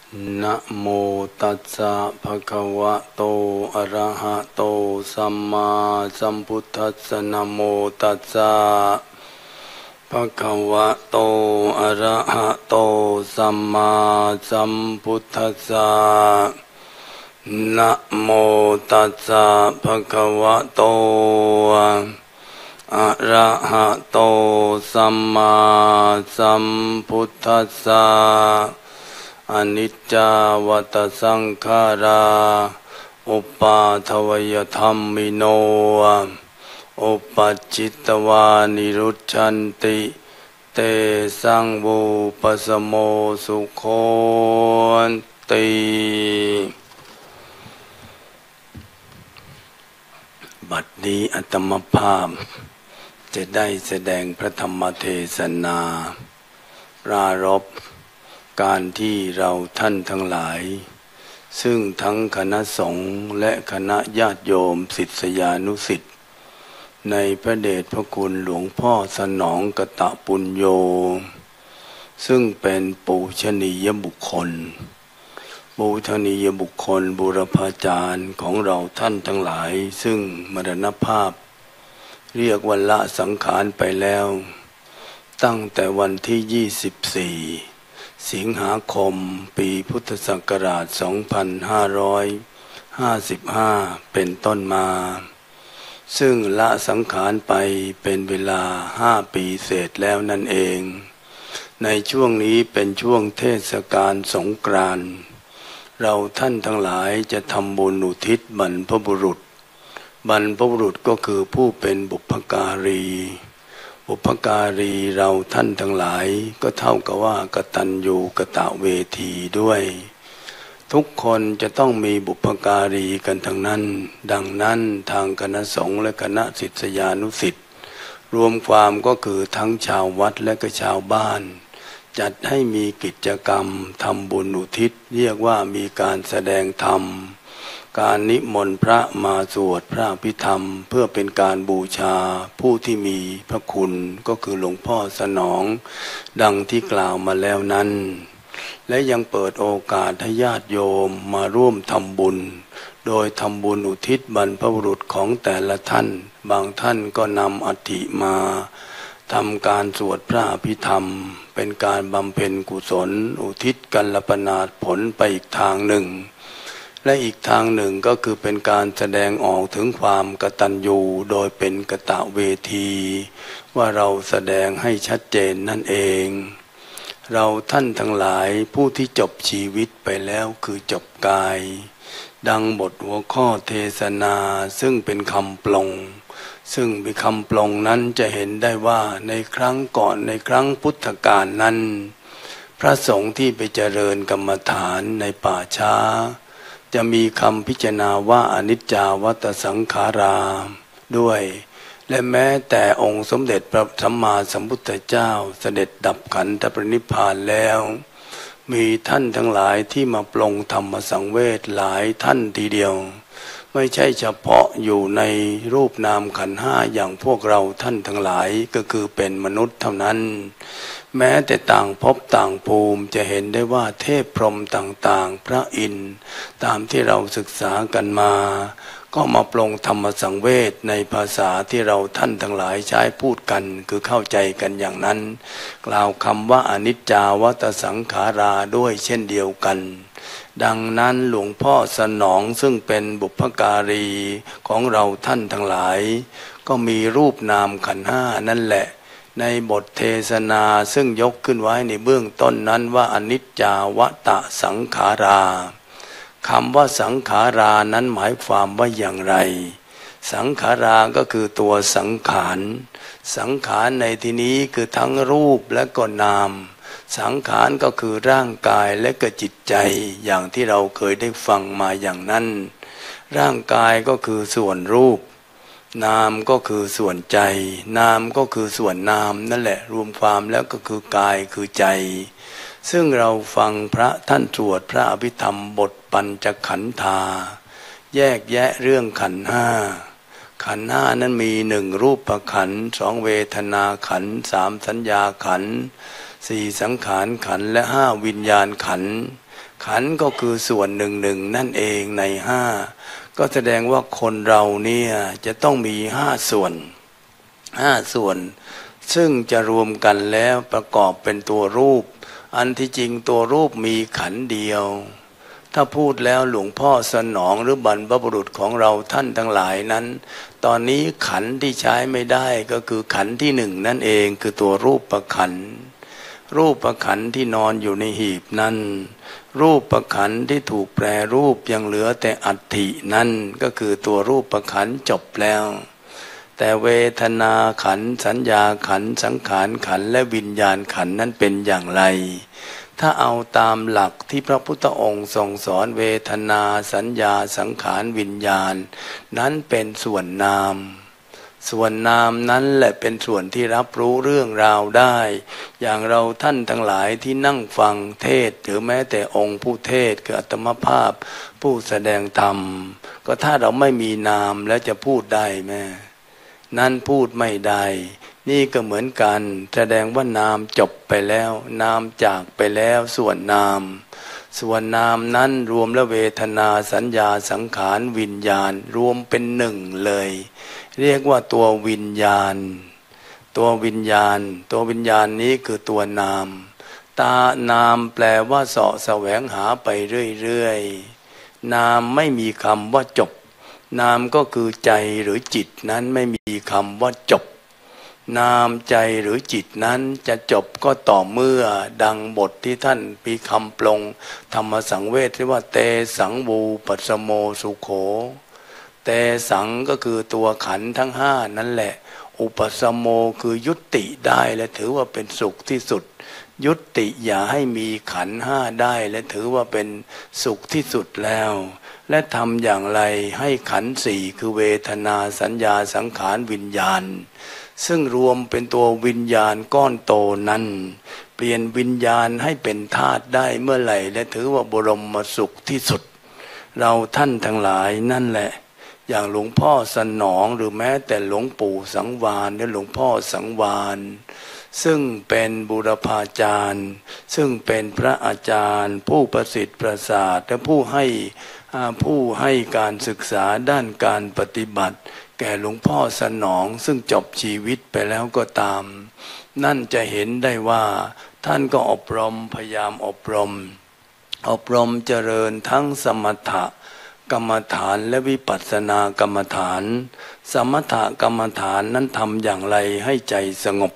นะโมตัสสะภะคะวะโตอะระหะโตสัมมาสัมพุทธัสสะนะโมตัสสะภะคะวะโตอะระหะโตสัมมาสัมพุทธัสสะนะโมตัสสะภะคะวะโตอะระหะโตสัมมาสัมพุทธัสสะอนิจจาวัฏสังขาราอุปาทวยธัมมิโนอุปัจจิตวานิรุชชันติเตสังวูปสโมสุโขติบัดนี้อาตมภาพจะได้แสดงพระธรรมเทศนาปรารภการที่เราท่านทั้งหลายซึ่งทั้งคณะสงฆ์และคณะญาติโยมศิษยานุศิษย์ในพระเดชพระคุณหลวงพ่อสนองกตปุญโญซึ่งเป็นปูชนียบุคคลปูชนียบุคคลบูรพาจารย์ของเราท่านทั้งหลายซึ่งมรณภาพเรียกว่าละสังขารไปแล้วตั้งแต่วันที่24สิงหาคมปีพุทธศักราช2555เป็นต้นมาซึ่งละสังขารไปเป็นเวลา5 ปีเศษแล้วนั่นเองในช่วงนี้เป็นช่วงเทศกาลสงกรานต์เราท่านทั้งหลายจะทำบุญอุทิศบรรพบุรุษบรรพบุรุษก็คือผู้เป็นบุพการีบุพการีเราท่านทั้งหลายก็เท่ากับว่ากตัญญูกตเวทีด้วยทุกคนจะต้องมีบุพการีกันทั้งนั้นดังนั้นทางคณะสงฆ์และคณะศิษยานุศิษย์รวมความก็คือทั้งชาววัดและก็ชาวบ้านจัดให้มีกิจกรรมทำบุญอุทิศเรียกว่ามีการแสดงธรรมการนิมนต์พระมาสวดพระอภิธรรมเพื่อเป็นการบูชาผู้ที่มีพระคุณก็คือหลวงพ่อสนองดังที่กล่าวมาแล้วนั้นและยังเปิดโอกาสให้ญาติโยมมาร่วมทำบุญโดยทำบุญอุทิศบรรพบุรุษของแต่ละท่านบางท่านก็นำอัฐิมาทำการสวดพระอภิธรรมเป็นการบำเพ็ญกุศลอุทิศกัลปนาถผลไปอีกทางหนึ่งและอีกทางหนึ่งก็คือเป็นการแสดงออกถึงความกตัญญูโดยเป็นกตเวทีว่าเราแสดงให้ชัดเจนนั่นเองเราท่านทั้งหลายผู้ที่จบชีวิตไปแล้วคือจบกายดังบทหัวข้อเทศนาซึ่งเป็นคำปลงซึ่งเป็นคำปลงนั้นจะเห็นได้ว่าในครั้งก่อนในครั้งพุทธกาลนั้นพระสงฆ์ที่ไปเจริญกรรมฐานในป่าช้าจะมีคำพิจารณาว่าอนิจจาวัฏสังขาราด้วยและแม้แต่องค์สมเด็จพระสัมมาสัมพุทธเจ้าเสด็จดับขันธปรินิพพานแล้วมีท่านทั้งหลายที่มาปลงธรรมสังเวชหลายท่านทีเดียวไม่ใช่เฉพาะอยู่ในรูปนามขันธ์ห้าอย่างพวกเราท่านทั้งหลายก็คือเป็นมนุษย์เท่านั้นแม้แต่ต่างภพต่างภูมิจะเห็นได้ว่าเทพพรหมต่างๆพระอินทร์ตามที่เราศึกษากันมาก็มาปลงธรรมสังเวชในภาษาที่เราท่านทั้งหลายใช้พูดกันคือเข้าใจกันอย่างนั้นกล่าวคำว่าอนิจจาวัฏสังขาราด้วยเช่นเดียวกันดังนั้นหลวงพ่อสนองซึ่งเป็นบุพการีของเราท่านทั้งหลายก็มีรูปนามขันธ์ห้านั่นแหละในบทเทศนาซึ่งยกขึ้นไว้ในเบื้องต้นนั้นว่าอนิจจาวัฏสังขาราคำว่าสังขารานั้นหมายความว่าอย่างไรสังขาราก็คือตัวสังขารสังขารในที่นี้คือทั้งรูปและก็นามสังขารก็คือร่างกายและก็จิตใจอย่างที่เราเคยได้ฟังมาอย่างนั้นร่างกายก็คือส่วนรูปนามก็คือส่วนใจนามก็คือส่วนนามนั่นแหละรวมความแล้วก็คือกายคือใจซึ่งเราฟังพระท่านสวดพระอภิธรรมบทปัญจขันธาแยกแยะเรื่องขันธ์ห้าขันธ์ห้านั้นมี1รูปขันธ์2เวทนาขันธ์3สัญญาขันธ์4สังขารขันธ์และ5วิญญาณขันธ์ขันธ์ก็คือส่วนหนึ่งหนึ่งนั่นเองในห้าก็แสดงว่าคนเราเนี่ยจะต้องมี5 ส่วนซึ่งจะรวมกันแล้วประกอบเป็นตัวรูปอันที่จริงตัวรูปมีขันธ์เดียวถ้าพูดแล้วหลวงพ่อสนองหรือบรรพบุรุษของเราท่านทั้งหลายนั้นตอนนี้ขันธ์ที่ใช้ไม่ได้ก็คือขันธ์ที่1นั่นเองคือตัวรูปขันธ์รูปขันธ์ที่นอนอยู่ในหีบนั้นรูปขันธ์ที่ถูกแปรรูปยังเหลือแต่อัฐินั่นก็คือตัวรูปขันธ์จบแล้วแต่เวทนาขันธ์สัญญาขันธ์สังขารขันธ์และวิญญาณขันธ์นั้นเป็นอย่างไรถ้าเอาตามหลักที่พระพุทธองค์ทรงสอนเวทนาสัญญาสังขารวิญญาณนั้นเป็นส่วนนามนั้นแหละเป็นส่วนที่รับรู้เรื่องราวได้อย่างเราท่านทั้งหลายที่นั่งฟังเทศหรือแม้แต่องค์ผู้เทศคืออัตมภาพผู้แสดงธรรมก็ถ้าเราไม่มีนามแล้วจะพูดได้ไหมนั่นพูดไม่ได้นี่ก็เหมือนกันแสดงว่านามจบไปแล้วนามจากไปแล้วส่วนนามนั้นรวมแล้วเวทนาสัญญาสังขารวิญญาณรวมเป็นหนึ่งเลยเรียกว่าตัววิญญาณนี้คือตัวนามนามแปลว่าเสาะแสวงหาไปเรื่อยๆนามไม่มีคำว่าจบนามก็คือใจหรือจิตนั้นไม่มีคำว่าจบนามใจหรือจิตนั้นจะจบก็ต่อเมื่อดังบทที่ท่านมีคำปลงธรรมสังเวชที่ว่าเตสังวูปัสสโมสุโขเตสังก็คือตัวขันธ์ทั้ง5นั่นแหละอุปสมโมคือยุติได้และถือว่าเป็นสุขที่สุดยุติอย่าให้มีขันธ์5ได้และถือว่าเป็นสุขที่สุดแล้วและทำอย่างไรให้ขันธ์4คือเวทนาสัญญาสังขารวิญญาณซึ่งรวมเป็นตัววิญญาณก้อนโตนั้นเปลี่ยนวิญญาณให้เป็นธาตุได้เมื่อไหร่และถือว่าบรมสุขที่สุดเราท่านทั้งหลายนั่นแหละอย่างหลวงพ่อสนองหรือแม้แต่หลวงปู่สังวาลและหลวงพ่อสังวาลซึ่งเป็นบูรพาจารย์ซึ่งเป็นพระอาจารย์ผู้ประสิทธิ์ประสาทและผู้ให้การศึกษาด้านการปฏิบัติแก่หลวงพ่อสนองซึ่งจบชีวิตไปแล้วก็ตามนั่นจะเห็นได้ว่าท่านก็อบรมพยายามอบรมเจริญทั้งสมถะกรรมฐานและวิปัสสนากรรมฐานสมถกรรมฐานนั้นทำอย่างไรให้ใจสงบ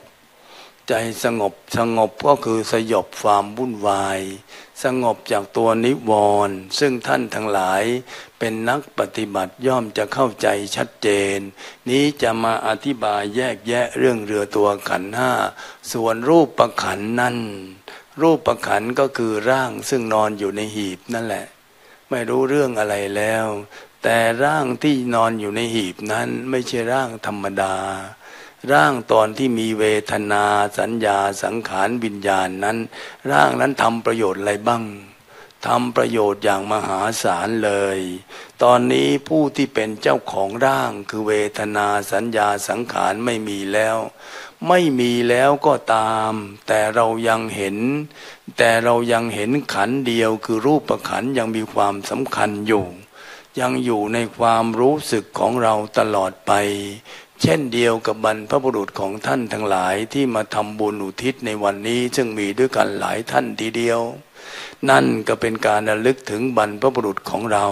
ก็คือสยบความวุ่นวายสงบจากตัวนิวรณ์ซึ่งท่านทั้งหลายเป็นนักปฏิบัติย่อมจะเข้าใจชัดเจนนี้จะมาอธิบายแยกแยะเรื่องเรือตัวขันธ์5ส่วนรูปขันธ์นั้นรูปขันธ์ก็คือร่างซึ่งนอนอยู่ในหีบนั่นแหละไม่รู้เรื่องอะไรแล้วแต่ร่างที่นอนอยู่ในหีบนั้นไม่ใช่ร่างธรรมดาร่างตอนที่มีเวทนาสัญญาสังขารวิญญาณนั้นร่างนั้นทำประโยชน์อะไรบ้างทำประโยชน์อย่างมหาศาลเลยตอนนี้ผู้ที่เป็นเจ้าของร่างคือเวทนาสัญญาสังขารไม่มีแล้วก็ตามแต่เรายังเห็นขันธ์เดียวคือรูปขันธ์ยังมีความสำคัญอยู่ยังอยู่ในความรู้สึกของเราตลอดไปเช่นเดียวกับบรรพบุรุษของท่านทั้งหลายที่มาทำบุญอุทิศในวันนี้ซึ่งมีด้วยกันหลายท่านทีเดียวนั่นก็เป็นการระลึกถึงบรรพบุรุษของเรา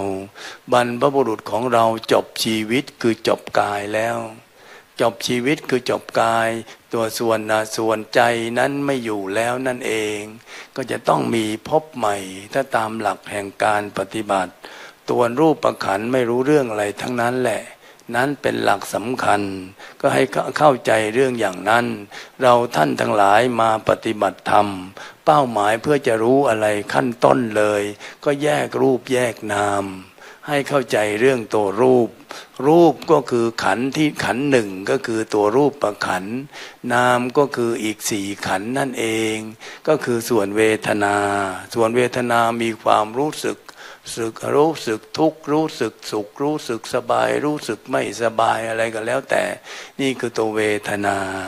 จบชีวิตคือจบกายแล้วจบชีวิตคือจบกายตัวส่วนใจนั้นไม่อยู่แล้วนั่นเองก็จะต้องมีพบใหม่ถ้าตามหลักแห่งการปฏิบัติตัวรูปขันธ์ไม่รู้เรื่องอะไรทั้งนั้นแหละนั้นเป็นหลักสำคัญก็ให้เข้าใจเรื่องอย่างนั้นเราท่านทั้งหลายมาปฏิบัติธรรมเป้าหมายเพื่อจะรู้อะไรขั้นต้นเลยก็แยกรูปแยกนามให้เข้าใจเรื่องตัวรูปก็คือขันธ์ที่ขันธ์หนึ่งก็คือตัวรูปขันธ์นามก็คืออีก4ขันธ์นั่นเองก็คือส่วนเวทนามีความรู้สึกทุกข์รู้สึกสุขรู้สึกสบายรู้สึกไม่สบายอะไรก็แล้วแต่นี่คือตัวเวทนา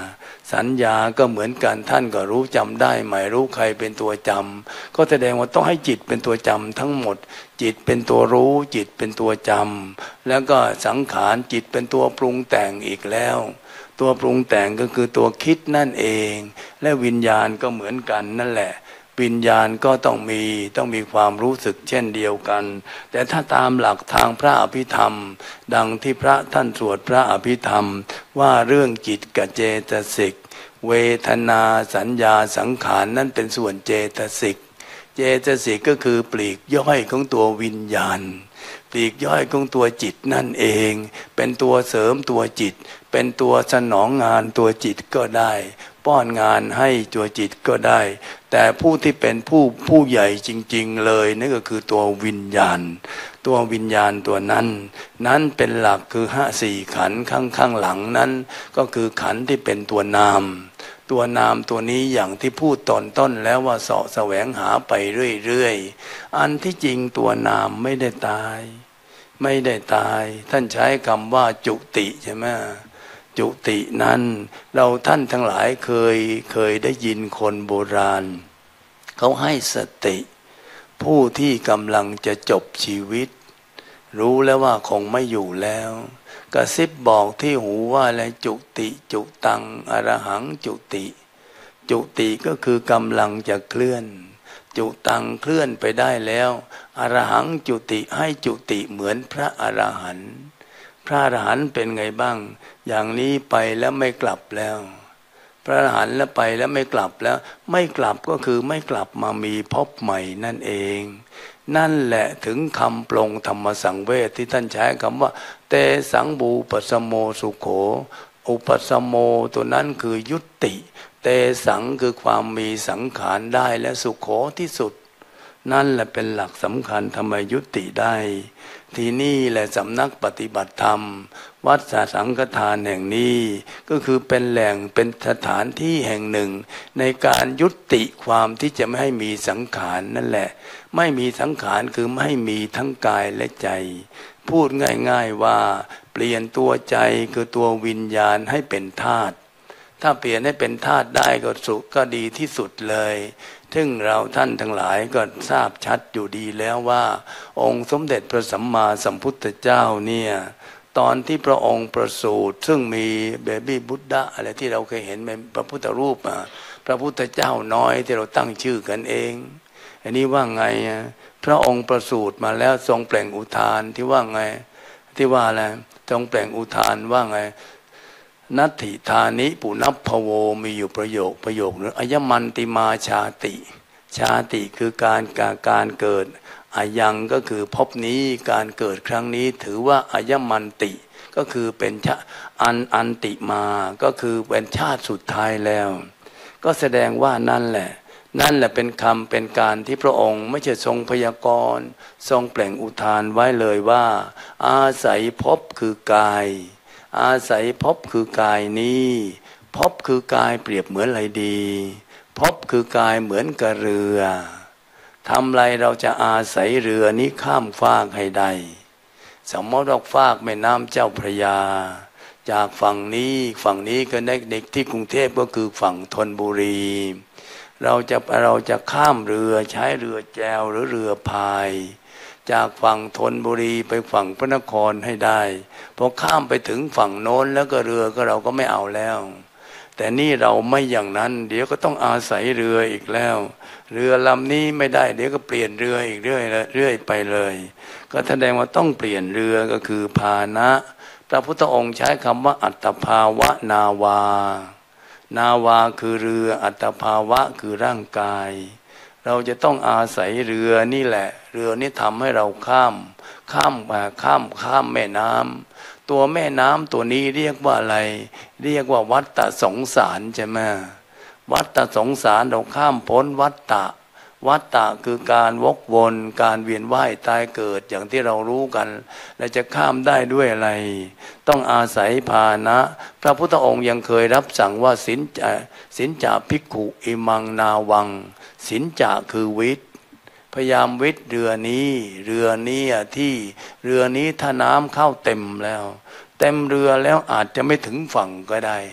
สัญญาก็เหมือนกันท่านก็รู้จำได้หมายรู้ใครเป็นตัวจำก็แสดงว่าต้องให้จิตเป็นตัวจำทั้งหมดจิตเป็นตัวรู้จิตเป็นตัวจำแล้วก็สังขารจิตเป็นตัวปรุงแต่งอีกแล้วตัวปรุงแต่งก็คือตัวคิดนั่นเองและวิญญาณก็เหมือนกันนั่นแหละวิญญาณก็ต้องมีความรู้สึกเช่นเดียวกันแต่ถ้าตามหลักทางพระอภิธรรมดังที่พระท่านสวดพระอภิธรรมว่าเรื่องจิตกับเจตสิกเวทนาสัญญาสังขารนั่นเป็นส่วนเจตสิกเจตสิกก็คือปลีกย่อยของตัววิญญาณปลีกย่อยของตัวจิตนั่นเองเป็นตัวเสริมตัวจิตเป็นตัวสนองงานตัวจิตก็ได้ป้อนงานให้ตัวจิตก็ได้แต่ผู้ที่เป็นผู้ใหญ่จริงๆเลยนั่นก็คือตัววิญญาณตัววิญญาณตัวนั้นเป็นหลักคือสี่ขันธ์ข้างหลังนั้นก็คือขันธ์ที่เป็นตัวนามตัวนี้อย่างที่พูดตอนต้นแล้วว่าเสาะแสวงหาไปเรื่อยๆอันที่จริงตัวนามไม่ได้ตายท่านใช้คำว่าจุติใช่ไหมจุตินั้นเราท่านทั้งหลายเคยได้ยินคนโบราณเขาให้สติผู้ที่กำลังจะจบชีวิตรู้แล้วว่าคงไม่อยู่แล้วกระซิบบอกที่หูว่าอะไรจุติจุตังอรหังจุติก็คือกำลังจะเคลื่อนจุตังเคลื่อนไปได้แล้วอรหังจุติให้จุติเหมือนพระอรหันต์พระอรหันต์เป็นไงบ้างอย่างนี้ไปแล้วไม่กลับแล้วพระอรหันต์แล้วไปแล้วไม่กลับแล้วไม่กลับก็คือไม่กลับมามีภพใหม่นั่นเองนั่นแหละถึงคำปลงธรรมสังเวชที่ท่านใช้คำว่าเตสังบูปสโมสุโขอุปสโมตัวนั้นคือยุติเตสังคือความมีสังขารได้และสุโขที่สุดนั่นแหละเป็นหลักสำคัญทำไมยุติได้ที่นี่แหละสำนักปฏิบัติธรรมวัดสังฆทานแห่งนี้ก็คือเป็นแหล่งเป็นสถานที่แห่งหนึ่งในการยุติความที่จะไม่ให้มีสังขารนั่นแหละไม่มีสังขารคือไม่ให้มีทั้งกายและใจพูดง่ายๆว่าเปลี่ยนตัวใจคือตัววิญญาณให้เป็นธาตุถ้าเปลี่ยนให้เป็นธาตุได้ก็สุขก็ดีที่สุดเลยซึ่งเราท่านทั้งหลายก็ทราบชัดอยู่ดีแล้วว่าองค์สมเด็จพระสัมมาสัมพุทธเจ้าเนี่ยตอนที่พระองค์ประสูติซึ่งมีเบบี้บุตดะอะไรที่เราเคยเห็นเป็นพระพุทธรูปพระพุทธเจ้าน้อยที่เราตั้งชื่อกันเองอันนี้ว่าไงพระองค์ประสูติมาแล้วทรงเปล่งอุทานที่ว่าไงที่ว่าอะไรทรงเปล่งอุทานว่าไงนัตถิธานิปุนัพพโวมีอยู่ประโยคนึงอายมันติมาชาติคือการเกิดอายังก็คือภพนี้การเกิดครั้งนี้ถือว่าอายมันติก็คือเป็นอันติมาก็คือเป็นชาติสุดท้ายแล้วก็แสดงว่านั่นแหละเป็นคำเป็นการที่พระองค์ไม่ใช่ทรงพยากรณ์ทรงเปล่งอุทานไว้เลยว่าอาศัยภพคือกายอาศัยภพคือกายนี้ภพคือกายเปรียบเหมือนอะไรดีภพคือกายเหมือนกับเรือทำไรเราจะอาศัยเรือนี้ข้ามฟากให้ได้สมมติว่าฟากแม่น้ำเจ้าพระยาจากฝั่งนี้ก็เด็กที่กรุงเทพก็คือฝั่งธนบุรีเราจะข้ามเรือใช้เรือแจวหรือเรือพายจากฝั่งธนบุรีไปฝั่งพระนครให้ได้พอข้ามไปถึงฝั่งโน้นแล้วก็เรือก็เราก็ไม่เอาแล้วแต่นี่เราไม่อย่างนั้นเดี๋ยวก็ต้องอาศัยเรืออีกแล้วเรือลำนี้ไม่ได้เดี๋ยวก็เปลี่ยนเรืออีกเรื่อยไปเลยก็แสดงว่าต้องเปลี่ยนเรือก็คือพาหนะพระพุทธองค์ใช้คำว่าอัตภาวะนาวาคือเรืออัตภาวะคือร่างกายเราจะต้องอาศัยเรือนี่แหละเรือนี้ทำให้เราข้ามแม่น้ำตัวแม่น้ำตัวนี้เรียกว่าอะไรเรียกว่าวัฏฏะสงสารใช่ไหมวัฏฏะสงสารเราข้ามพ้นวัฏฏะคือการวกวนการเวียนว่ายตายเกิดอย่างที่เรารู้กันและจะข้ามได้ด้วยอะไรต้องอาศัยพาหนะพระพุทธองค์ยังเคยรับสั่งว่าสินจาภิกขุอิมังนาวังสินจาคือวิทย์พยายามวิทย์เรือนี้ที่เรือนี้ถ้าน้ำเข้าเต็มแล้วเต็มเรือแล้วอาจจะไม่ถึงฝั่งก็ได้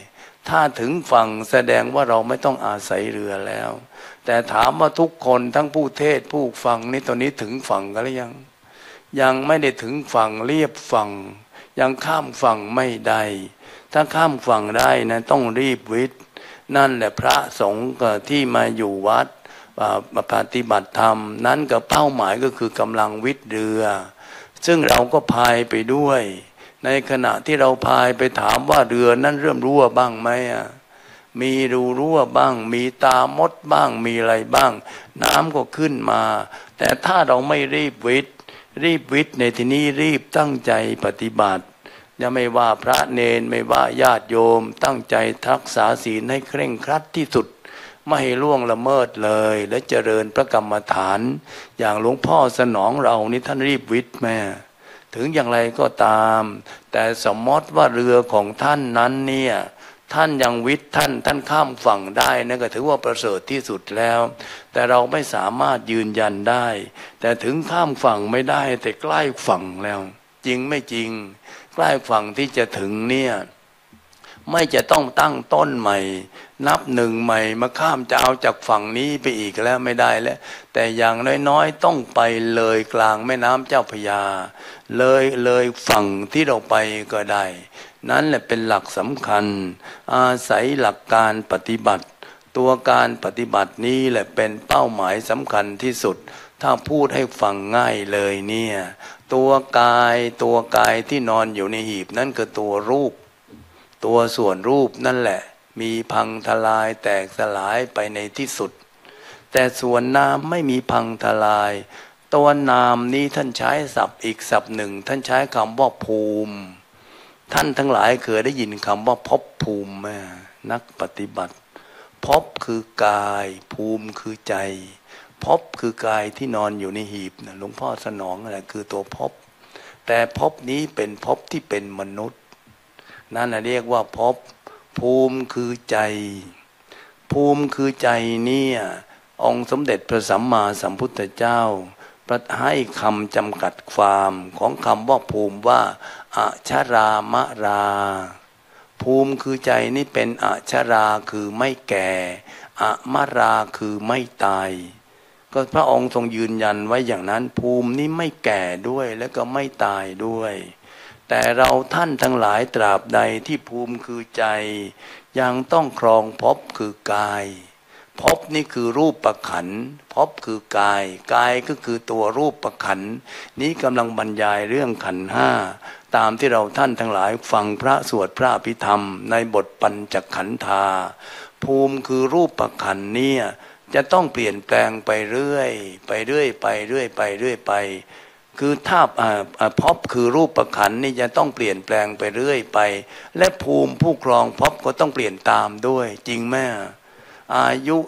ถ้าถึงฝั่งแสดงว่าเราไม่ต้องอาศัยเรือแล้วแต่ถามว่าทุกคนทั้งผู้เทศผู้ฟังนี่ตอนนี้ถึงฝั่งกันหรือยังไม่ได้ถึงฝั่งเรียบฝั่งยังข้ามฝั่งไม่ได้ถ้าข้ามฝั่งได้นะต้องรีบวิทย์นั่นแหละพระสงฆ์ที่มาอยู่วัดมาปฏิบัติธรรมนั้นกับเป้าหมายก็คือกำลังวิทย์เรือซึ่งเราก็พายไปด้วยในขณะที่เราพายไปถามว่าเรือนั้นเริ่มรั่วบ้างไหมมีรูรั่วบ้างมีตามดบ้างมีอะไรบ้างน้ำก็ขึ้นมาแต่ถ้าเราไม่รีบวิทย์ในที่นี้รีบตั้งใจปฏิบัติจะไม่ว่าพระเนนไม่ว่าญาติโยมตั้งใจรักษาศีลให้เคร่งครัดที่สุดไม่ให้ล่วงละเมิดเลยและเจริญพระกรรมฐานอย่างหลวงพ่อสนองเรานี่ท่านรีบวิทย์แม่ถึงอย่างไรก็ตามแต่สมมติว่าเรือของท่านนั้นเนี่ยท่านยังวิทย์ท่านข้ามฝั่งได้นั่นก็ถือว่าประเสริฐที่สุดแล้วแต่เราไม่สามารถยืนยันได้แต่ถึงข้ามฝั่งไม่ได้แต่ใกล้ฝั่งแล้วจริงไม่จริงใกล้ฝั่งที่จะถึงเนี่ยไม่จะต้องตั้งต้นใหม่นับหนึ่งใหม่มาข้ามจะเอาจากฝั่งนี้ไปอีกแล้วไม่ได้แล้วแต่อย่างน้อยๆต้องไปเลยกลางแม่น้ำเจ้าพระยาเลยฝั่งที่เราไปก็ได้นั่นแหละเป็นหลักสำคัญอาศัยหลักการปฏิบัติตัวการปฏิบัตินี้แหละเป็นเป้าหมายสำคัญที่สุดถ้าพูดให้ฟังง่ายเลยเนี่ยตัวกายที่นอนอยู่ในหีบนั่นคือตัวรูปตัวส่วนรูปนั่นแหละมีพังทลายแตกสลายไปในที่สุดแต่ส่วนนามไม่มีพังทลายตัวนามนี้ท่านใช้ศัพท์อีกศัพท์หนึ่งท่านใช้คำว่าภูมิท่านทั้งหลายเคยได้ยินคำว่าภพภูมิไหมนักปฏิบัติภพคือกายภูมิคือใจภพคือกายที่นอนอยู่ในหีบนะหลวงพ่อสนองอะไรคือตัวภพแต่ภพนี้เป็นภพที่เป็นมนุษย์นั่นเรียกว่าภพภูมิคือใจภูมิคือใจเนี่ยองค์สมเด็จพระสัมมาสัมพุทธเจ้าประให้คำจำกัดความของคำว่าภูมิว่าอชรามราภูมิคือใจนี่เป็นอชราคือไม่แก่อมราคือไม่ตายก็พระองค์ทรงยืนยันไว้อย่างนั้นภูมินี้ไม่แก่ด้วยและก็ไม่ตายด้วยแต่เราท่านทั้งหลายตราบใดที่ภูมิคือใจยังต้องครองภพคือกายภพนี่คือรูปขันธ์ภพคือกายก็คือตัวรูปขันธ์นี้กำลังบรรยายเรื่องขันธ์ห้าตามที่เราท่านทั้งหลายฟังพระสวดพระอภิธรรมในบทปัญจขันธาภูมิคือรูปขันธ์เนี่ยจะต้องเปลี่ยนแปลงไปเรื่อยไปคือถ้าภพคือรูปขันธ์นี่จะต้องเปลี่ยนแปลงไปเรื่อยไปและภูมิผู้ครองภพก็ต้องเปลี่ยนตามด้วยจริงไหมอายุ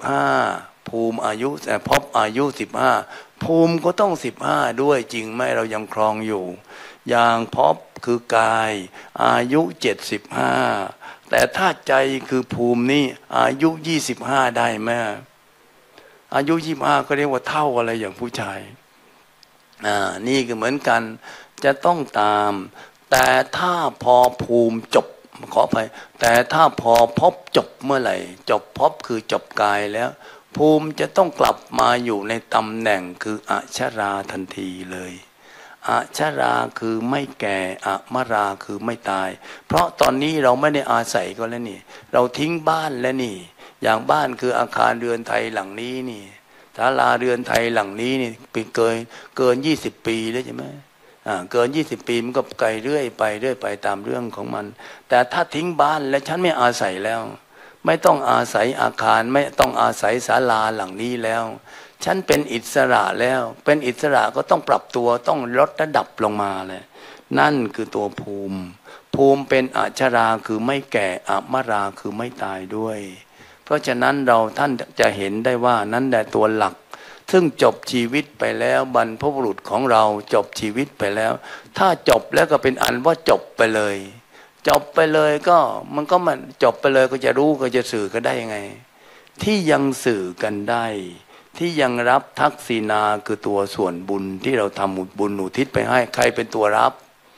15ภูมิอายุภพอายุ15ภูมิก็ต้อง15ด้วยจริงไหมเรายังครองอยู่อย่างภพคือกายอายุ75แต่ถ้าใจคือภูมินี่อายุ25ได้ไหมอายุ25ก็เรียกว่าเท่าอะไรอย่างผู้ชายนี่ก็เหมือนกันจะต้องตามแต่ถ้าพอภูมิจบขอไปแต่ถ้าพอภพจบเมื่อไหร่จบภพคือจบกายแล้วภูมิจะต้องกลับมาอยู่ในตำแหน่งคืออชราทันทีเลยอชราคือไม่แก่อมราคือไม่ตายเพราะตอนนี้เราไม่ได้อาศัยก็แล้วนี่เราทิ้งบ้านแล้วนี่อย่างบ้านคืออาคารเรือนไทยหลังนี้นี่ศาลาเรือนไทยหลังนี้นี่เป็นเกิน20 ปีแล้วใช่ไหมเกิน20 ปีมันก็ไกลเรื่อยไปตามเรื่องของมันแต่ถ้าทิ้งบ้านแล้วฉันไม่อาศัยแล้วไม่ต้องอาศัยอาคารไม่ต้องอาศัยศาลาหลังนี้แล้วฉันเป็นอิสระแล้วเป็นอิสระก็ต้องปรับตัวต้องลดระดับลงมาเลยนั่นคือตัวภูมิเป็นอชราคือไม่แก่อมราคือไม่ตายด้วยเพราะฉะนั้นเราท่านจะเห็นได้ว่านั้นแหละตัวหลักซึ่งจบชีวิตไปแล้วบรรพบุรุษของเราจบชีวิตไปแล้วถ้าจบแล้วก็เป็นอันว่าจบไปเลยก็มันจบไปเลยก็จะรู้ก็จะสื่อกันได้ยังไงที่ยังสื่อกันได้ที่ยังรับทักษิณาคือตัวส่วนบุญที่เราทำบุญอุทิศไปให้ใครเป็นตัวรับ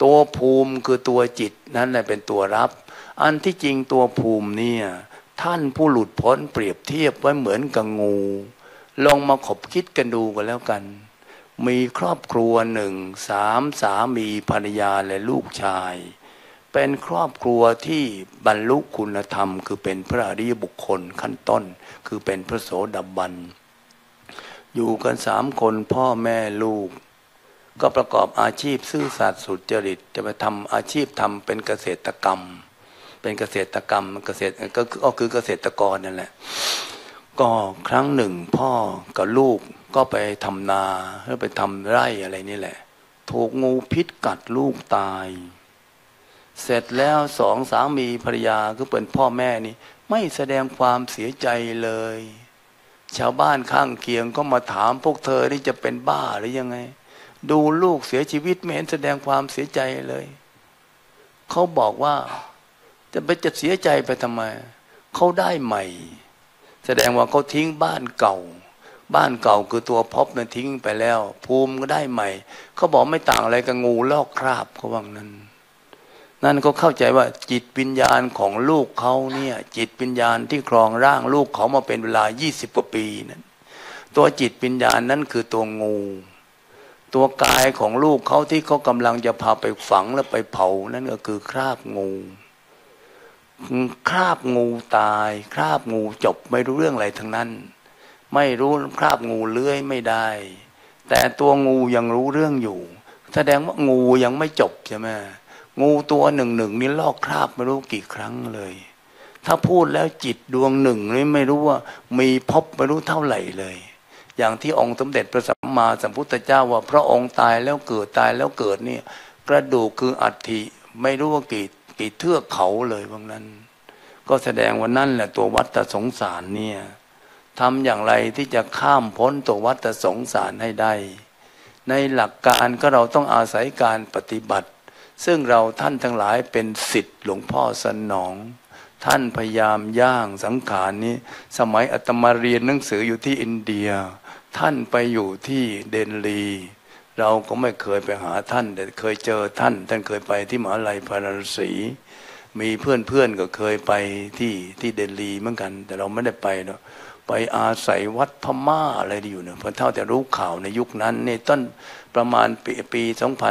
ตัวภูมิคือตัวจิตนั่นแหละเป็นตัวรับอันที่จริงตัวภูมิเนี่ยท่านผู้หลุดพ้นเปรียบเทียบไว้เหมือนกับงูลองมาขบคิดกันดูกันแล้วกันมีครอบครัวหนึ่ง3 สามีภรรยาและลูกชายเป็นครอบครัวที่บรรลุคุณธรรมคือเป็นพระอริยบุคคลขั้นต้นคือเป็นพระโสดาบันอยู่กัน3 คนพ่อแม่ลูกก็ประกอบอาชีพซื่อสัตย์สุจริตจะไปทำอาชีพทำเป็นเกษตรกรรมเป็นเกษตรกรรมเกษตรก็คือเกษตรกรนั่นแหละก็ครั้งหนึ่งพ่อกับลูกก็ไปทำนาแล้วไปทำไร่อะไรนี่แหละถูกงูพิษกัดลูกตายเสร็จแล้ว2 สามีภรรยาก็เป็นพ่อแม่นี่ไม่แสดงความเสียใจเลยชาวบ้านข้างเคียงก็มาถามพวกเธอนี่จะเป็นบ้าหรือยังไงดูลูกเสียชีวิตไม่เห็นแสดงความเสียใจเลยเขาบอกว่าจะเสียใจไปทำไมเขาได้ใหม่แสดงว่าเขาทิ้งบ้านเก่าคือตัวพบนั้นทิ้งไปแล้วภูมิก็ได้ใหม่เขาบอกไม่ต่างอะไรกับงูลอกคราบเขาว่างั้นนั่นก็เข้าใจว่าจิตวิญญาณของลูกเขาเนี่ยจิตวิญญาณที่ครองร่างลูกเขามาเป็นเวลา20 กว่าปีนั้นตัวจิตวิญญาณนั้นคือตัวงูตัวกายของลูกเขาที่เขากำลังจะพาไปฝังแล้วไปเผานั่นก็คือคราบงูคราบงูตายคราบงูจบไม่รู้เรื่องอะไรทั้งนั้นไม่รู้คราบงูเลื้อยไม่ได้แต่ตัวงูยังรู้เรื่องอยู่แสดงว่างูยังไม่จบใช่ไหมงูตัวหนึ่งนี่ลอกคราบไม่รู้กี่ครั้งเลยถ้าพูดแล้วจิตดวงหนึ่งนี่ไม่รู้ว่ามีภพไม่รู้เท่าไหร่เลยอย่างที่องค์สมเด็จพระสัมมาสัมพุทธเจ้าว่าพระองค์ตายแล้วเกิดตายแล้วเกิดเนี่ยกระดูกคืออัฐิไม่รู้ว่ากี่เทือกเขาเลยบางนั้นก็แสดงว่านั่นแหละตัววัฏสงสารเนี่ยทำอย่างไรที่จะข้ามพ้นตัววัฏสงสารให้ได้ในหลักการก็เราต้องอาศัยการปฏิบัติซึ่งเราท่านทั้งหลายเป็นศิษย์หลวงพ่อสนองท่านพยายามย่างสังขารนี้สมัยอาตมาเรียนหนังสืออยู่ที่อินเดียท่านไปอยู่ที่เดนลีเราก็ไม่เคยไปหาท่านแต่เคยเจอท่านเคยไปที่มหาลัยพาราณสีมีเพื่อนก็เคยไปที่เดนลีเหมือนกันแต่เราไม่ได้ไปเนาะไปอาศัยวัดพม่าอะไรอยู่เนี่ยเพราะเท่าแต่รู้ข่าวในยุคนั้นในต้นประมาณปี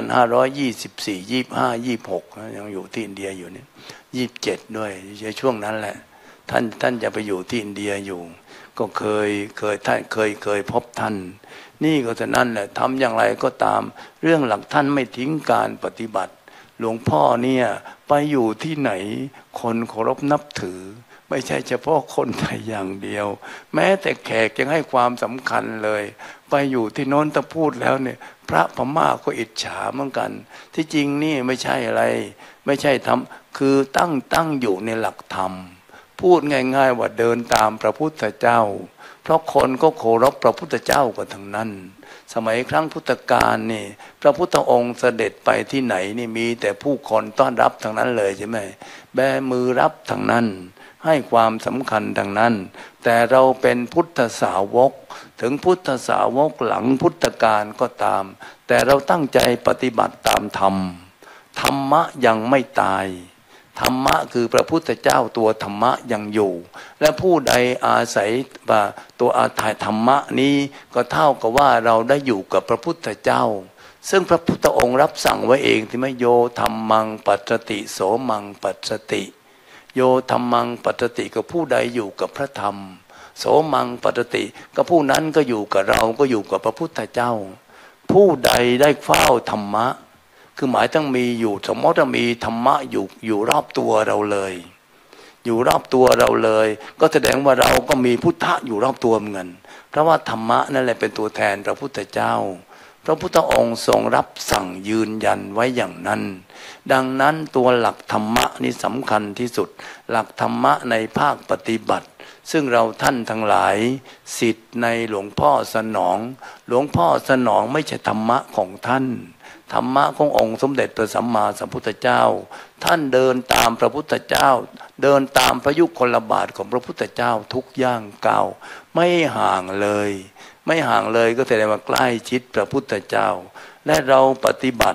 2524 25 26ยังอยู่ที่อินเดียอยู่เนี่ย27ด้วยในช่วงนั้นแหละท่านจะไปอยู่ที่อินเดียอยู่ก็ท่านเคยพบท่านนี่ก็ฉะนั้นแหละทำอย่างไรก็ตามเรื่องหลักท่านไม่ทิ้งการปฏิบัติหลวงพ่อเนี่ยไปอยู่ที่ไหนคนเคารพนับถือไม่ใช่เฉพาะคนไทยอย่างเดียวแม้แต่แขกยังให้ความสำคัญเลยไปอยู่ที่โน้นถ้าพูดแล้วเนี่ยพระพม่าก็อิจฉาเหมือนกันที่จริงนี่ไม่ใช่อะไรไม่ใช่ทำคือตั้งอยู่ในหลักธรรมพูดง่ายๆว่าเดินตามพระพุทธเจ้าเพราะคนก็เคารพพระพุทธเจ้ากันทั้งนั้นสมัยครั้งพุทธกาลนี่พระพุทธองค์เสด็จไปที่ไหนนี่มีแต่ผู้คนต้อนรับทั้งนั้นเลยใช่ไหมแบมือรับทั้งนั้นให้ความสำคัญทั้งนั้นแต่เราเป็นพุทธสาวกถึงพุทธสาวกหลังพุทธกาลก็ตามแต่เราตั้งใจปฏิบัติตามธรรมธรรมะยังไม่ตายธรรมะคือพระพุทธเจ้าตัวธรรมะยังอยู่และผู้ใดอาศัยตัวอาศัยธรรมะนี้ก็เท่ากับว่าเราได้อยู่กับพระพุทธเจ้าซึ่งพระพุทธองค์รับสั่งไว้เองที่ไม่โยธรรมังปัสสติโสมังปัสสติโยธรรมังปัสสติก็ผู้ใดอยู่กับพระธรรมโสมังปัสสติก็ผู้นั้นก็อยู่กับเราก็อยู่กับพระพุทธเจ้าผู้ใดได้เฝ้าธรรมะคือหมายถึงมีอยู่สมมติว่ามีธรรมะอยู่รอบตัวเราเลยอยู่รอบตัวเราเลยก็แสดงว่าเราก็มีพุทธะอยู่รอบตัวเหมือนกันเพราะว่าธรรมะนั่นแหละเป็นตัวแทนพระพุทธเจ้าพระพุทธองค์ทรงรับสั่งยืนยันไว้อย่างนั้นดังนั้นตัวหลักธรรมะนี่สำคัญที่สุดหลักธรรมะในภาคปฏิบัติซึ่งเราท่านทั้งหลายศิษย์ในหลวงพ่อสนองหลวงพ่อสนองไม่ใช่ธรรมะของท่านธรรมะขององค์สมเด็จพระสัมมาสัมพุทธเจ้าท่านเดินตามพระพุทธเจ้าเดินตามพระยุคลบาทของพระพุทธเจ้าทุกย่างก้าวไม่ห่างเลยก็แสดงว่าใกล้ชิดพระพุทธเจ้าและเราป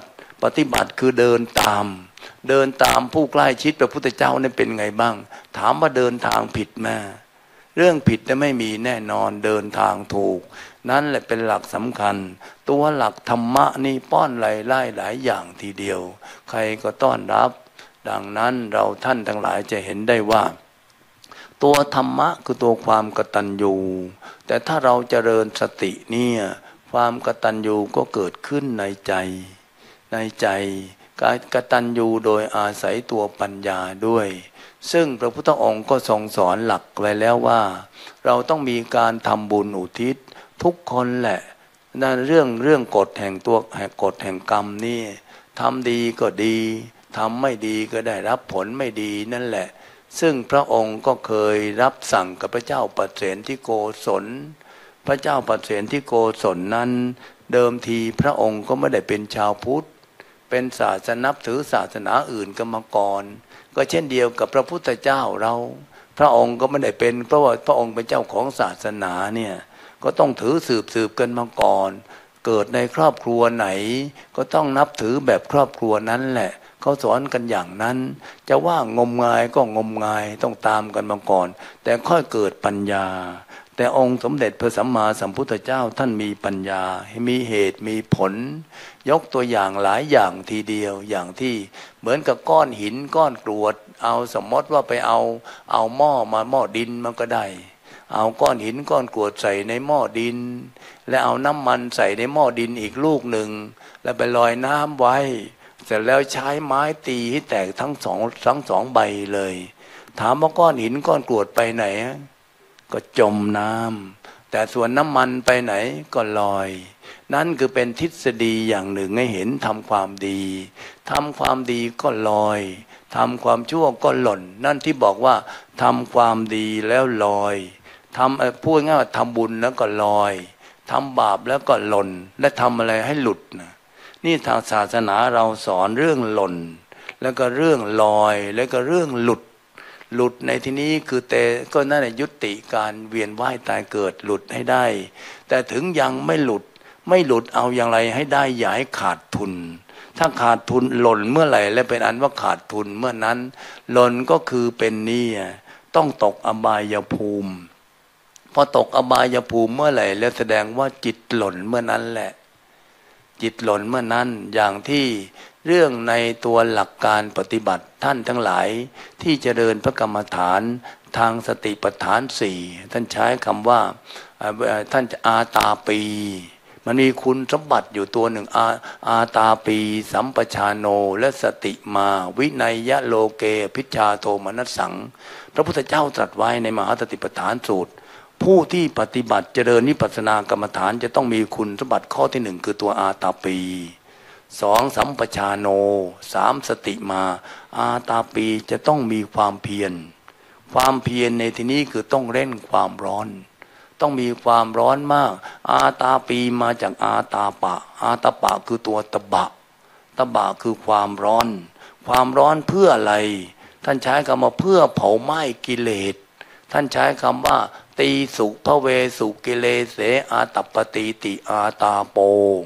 ปฏิบัติคือเดินตามผู้ใกล้ชิดพระพุทธเจ้านี่เป็นไงบ้างถามว่าเดินทางผิดไหมเรื่องผิดจะไม่มีแน่นอนเดินทางถูกนั่นแหละเป็นหลักสำคัญตัวหลักธรรมะนี่ป้อนหลายอย่างทีเดียวใครก็ต้อนรับดังนั้นเราท่านทั้งหลายจะเห็นได้ว่าตัวธรรมะคือตัวความกตัญญูแต่ถ้าเราเจริญสติเนี่ยความกตัญญูก็เกิดขึ้นในใจการกตัญญูโดยอาศัยตัวปัญญาด้วยซึ่งพระพุทธองค์ก็ทรงสอนหลักไว้แล้วว่าเราต้องมีการทำบุญอุทิศทุกคนแหละนั่นเรื่องกฎแห่งกฎแห่งกรรมนี่ทำดีก็ดีทำไม่ดีก็ได้รับผลไม่ดีนั่นแหละซึ่งพระองค์ก็เคยรับสั่งกับพระเจ้าปัสเสนที่โกศลพระเจ้าปัสเสนที่โกศลนั้นเดิมทีพระองค์ก็ไม่ได้เป็นชาวพุทธเป็นศาสนานับถือศาสนาอื่นกันมาก่อนก็เช่นเดียวกับพระพุทธเจ้าเราพระองค์ก็ไม่ได้เป็นเพราะว่าพระองค์เป็นเจ้าของศาสนาเนี่ยก็ต้องถือสืบกันมาก่อนเกิดในครอบครัวไหนก็ต้องนับถือแบบครอบครัวนั้นแหละเขาสอนกันอย่างนั้นจะว่างมงายก็งมงายต้องตามกันมาก่อนแต่ค่อยเกิดปัญญาแต่องค์สมเด็จพระสัมมาสัมพุทธเจ้าท่านมีปัญญามีเหตุมีผลยกตัวอย่างหลายอย่างทีเดียวอย่างที่เหมือนกับก้อนหินก้อนกรวดเอาสมมติว่าไปเอาหม้อดินมันก็ได้เอาก้อนหินก้อนกรวดใส่ในหม้อดินและเอาน้ำมันใส่ในหม้อดินอีกลูกหนึ่งแล้วไปลอยน้ำไว้เสร็จแล้วใช้ไม้ตีให้แตกทั้งสองใบเลยถามว่าก้อนหินก้อนกรวดไปไหนก็จมน้ำแต่ส่วนน้ำมันไปไหนก็ลอยนั่นคือเป็นทฤษฎีอย่างหนึ่งให้เห็นทำความดีก็ลอยทำความชั่วก็หล่นนั่นที่บอกว่าทำความดีแล้วลอยพูดง่ายว่าทำบุญแล้วก็ลอยทำบาปแล้วก็หล่นและทำอะไรให้หลุดนะนี่ทางศาสนาเราสอนเรื่องหล่นแล้วก็เรื่องลอยแล้วก็เรื่องหลุดในที่นี้คือก็นั่นแหละยุติการเวียนว่ายตายเกิดหลุดให้ได้แต่ถึงยังไม่หลุดเอาอย่างไรให้ได้อย่าให้ขาดทุนถ้าขาดทุนหล่นเมื่อไหร่และเป็นอันว่าขาดทุนเมื่อนั้นหล่นก็คือเป็นหนี้ต้องตกอบายภูมิพอตกอบายภูมิเมื่อไหร่แล้วแสดงว่าจิตหล่นเมื่อนั้นแหละจิตหล่นเมื่อนั้นอย่างที่เรื่องในตัวหลักการปฏิบัติท่านทั้งหลายที่เจริญพระกรรมฐานทางสติปัฏฐานสี่ท่านใช้คำว่าท่านจะอาตาปีมันมีคุณสมบัติอยู่ตัวหนึ่งอาตาปีสัมปชาโนและสติมาวินัยยะโลเกพิชชาโทมนัสสังพระพุทธเจ้าตรัสไว้ในมหาสติปัฏฐานสูตรผู้ที่ปฏิบัติเจริญวิปัสสนากรรมฐานจะต้องมีคุณสมบัติข้อที่หนึ่งคือตัวอาตาปีสองสัมปชาโนสามสติมาอาตาปีจะต้องมีความเพียรในที่นี้คือต้องเร่งความร้อนต้องมีความร้อนมากอาตาปีมาจากอาตาปะคือตัวตบะคือความร้อนเพื่ออะไรท่านใช้คำว่าเพื่อเผาไหม้กิเลสท่านใช้คำว่าตีสุภเวสุกิเลเสอาตัปปติติอาตาโป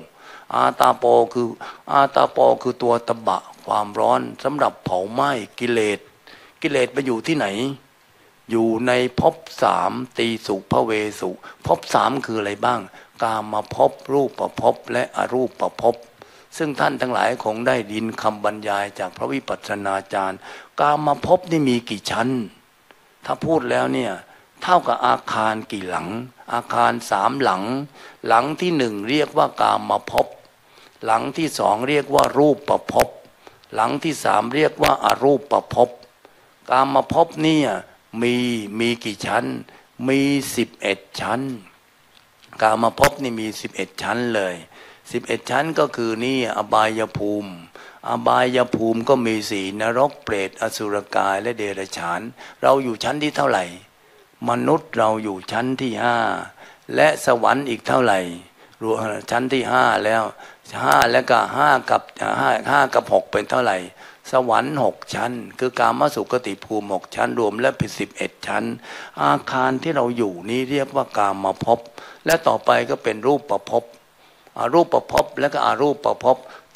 คือตัวตบะความร้อนสำหรับเผาไหม้กิเลสไปอยู่ที่ไหนอยู่ในภพสามตีสุภเวสุภพสามคืออะไรบ้างกามภพรูปภพและอรูปภพซึ่งท่านทั้งหลายคงได้ยินคำบรรยายจากพระวิปัสสนาจารย์กามภพนี่มีกี่ชั้นถ้าพูดแล้วเนี่ยเท่ากับอาคารกี่หลังอาคาร3หลังที่1เรียกว่ากามภพหลังที่2เรียกว่ารูปภพหลังที่3เรียกว่าอรูปภพกามภพเนี่ยมีกี่ชั้นมี11ชั้นกามภพนี่มี11ชั้นเลย11ชั้นก็คือนี่อบายภูมิก็มี4นรกเปรตอสุรกายและเดรัจฉานเราอยู่ชั้นที่เท่าไหร่มนุษย์เราอยู่ชั้นที่5และสวรรค์อีกเท่าไหร่รวมชั้นที่5แล้ว5แล้วก็5กับ6เป็นเท่าไหร่สวรรค์6ชั้นคือกามสุขติภูมิ6ชั้นรวมแล้วเป็น11ชั้นอาคารที่เราอยู่นี้เรียกว่ากามภพและต่อไปก็เป็นรูปภพแล้วก็อรูปภพ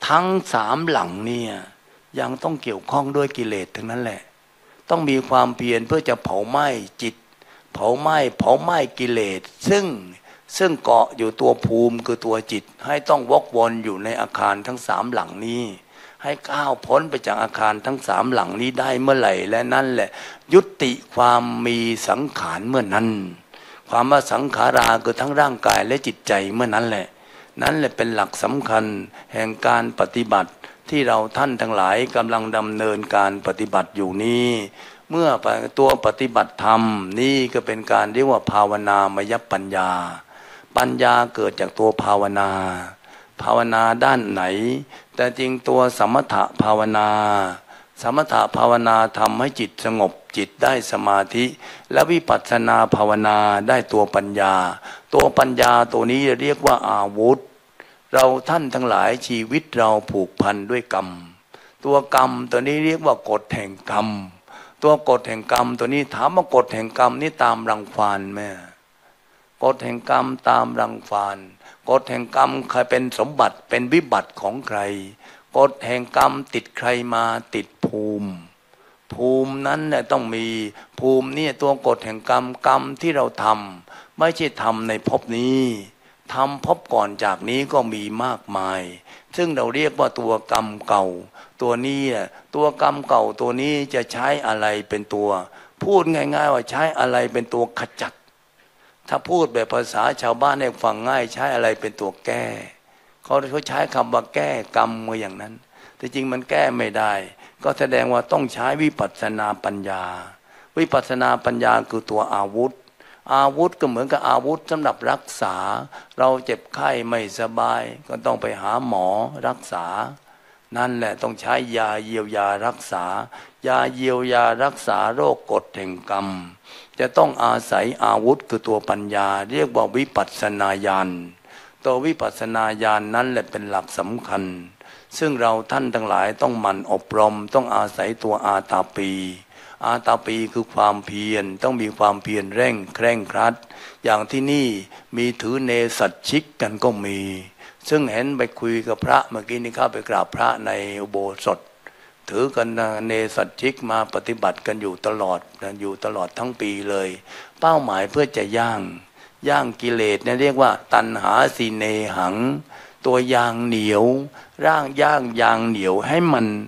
ทั้งสามหลังเนี่ยยังต้องเกี่ยวข้องด้วยกิเลสทั้งนั้นแหละต้องมีความเพียรเพื่อจะเผาไหม้จิตเผาไหม้กิเลสซึ่งเกาะอยู่ตัวภูมิคือตัวจิตให้ต้องวกวนอยู่ในอาคารทั้งสามหลังนี้ให้ก้าวพ้นไปจากอาคารทั้งสามหลังนี้ได้เมื่อไหร่และนั่นแหละยุติความมีสังขารเมื่อนั้นความว่าสังขาราคือทั้งร่างกายและจิตใจเมื่อนั้นแหละเป็นหลักสำคัญแห่งการปฏิบัติที่เราท่านทั้งหลายกำลังดำเนินการปฏิบัติอยู่นี้เมื่อตัวปฏิบัติธรรมนี่ก็เป็นการเรียกว่าภาวนามยปัญญาปัญญาเกิดจากตัวภาวนาด้านไหนแต่จริงตัวสมถะภาวนาทำให้จิตสงบจิตได้สมาธิและวิปัสสนาภาวนาได้ตัวปัญญาตัวนี้เรียกว่าอาวุธเราท่านทั้งหลายชีวิตเราผูกพันด้วยกรรมตัวกรรมตัวนี้เรียกว่ากฎแห่งกรรมตัวกฎแห่งกรรมตัวนี้ถามว่ากฎแห่งกรรมนี่ตามรังควานไหมกฎแห่งกรรมตามรังควานกฎแห่งกรรมใครเป็นสมบัติเป็นวิบัติของใครกฎแห่งกรรมติดใครมาติดภูมินั้นเนี่ยต้องมีภูมินี่ตัวกฎแห่งกรรมที่เราทำไม่ใช่ทำในภพนี้ทำภพก่อนจากนี้ก็มีมากมายซึ่งเราเรียกว่าตัวกรรมเก่าตัวนี้ตัวกรรมเก่าตัวนี้จะใช้อะไรเป็นตัวพูดง่ายๆว่าใช้อะไรเป็นตัวขจัดถ้าพูดแบบภาษาชาวบ้านให้ฟังง่ายใช้อะไรเป็นตัวแก้เขาใช้คำว่าแก้กรรมมาอย่างนั้นแต่จริงมันแก้ไม่ได้ก็แสดงว่าต้องใช้วิปัสสนาปัญญาคือตัวอาวุธก็เหมือนกับอาวุธสำหรับรักษาเราเจ็บไข้ไม่สบายก็ต้องไปหาหมอรักษานั่นแหละต้องใช้ยาเยียวยารักษายาเยียวยารักษาโรคกฎแห่งกรรมจะต้องอาศัยอาวุธคือตัวปัญญาเรียกว่าวิปัสสนาญาณตัววิปัสสนาญาณนั้นแหละเป็นหลักสำคัญซึ่งเราท่านทั้งหลายต้องหมั่นอบรมต้องอาศัยตัวอาตาปีคือความเพียรต้องมีความเพียรเร่งเคร่งครัดอย่างที่นี่มีถือเนสัชชิกกันก็มีซึ่งเห็นไปคุยกับพระเมื่อกี้นี้เข้าไปกราบพระในอุโบสถถือกันเนสัชชิกมาปฏิบัติกันอยู่ตลอดทั้งปีเลยเป้าหมายเพื่อจะย่างกิเลสเนี่ยเรียกว่าตัณหาสีเนหังตัวยางเหนียวร่างย่างยางเหนียวให้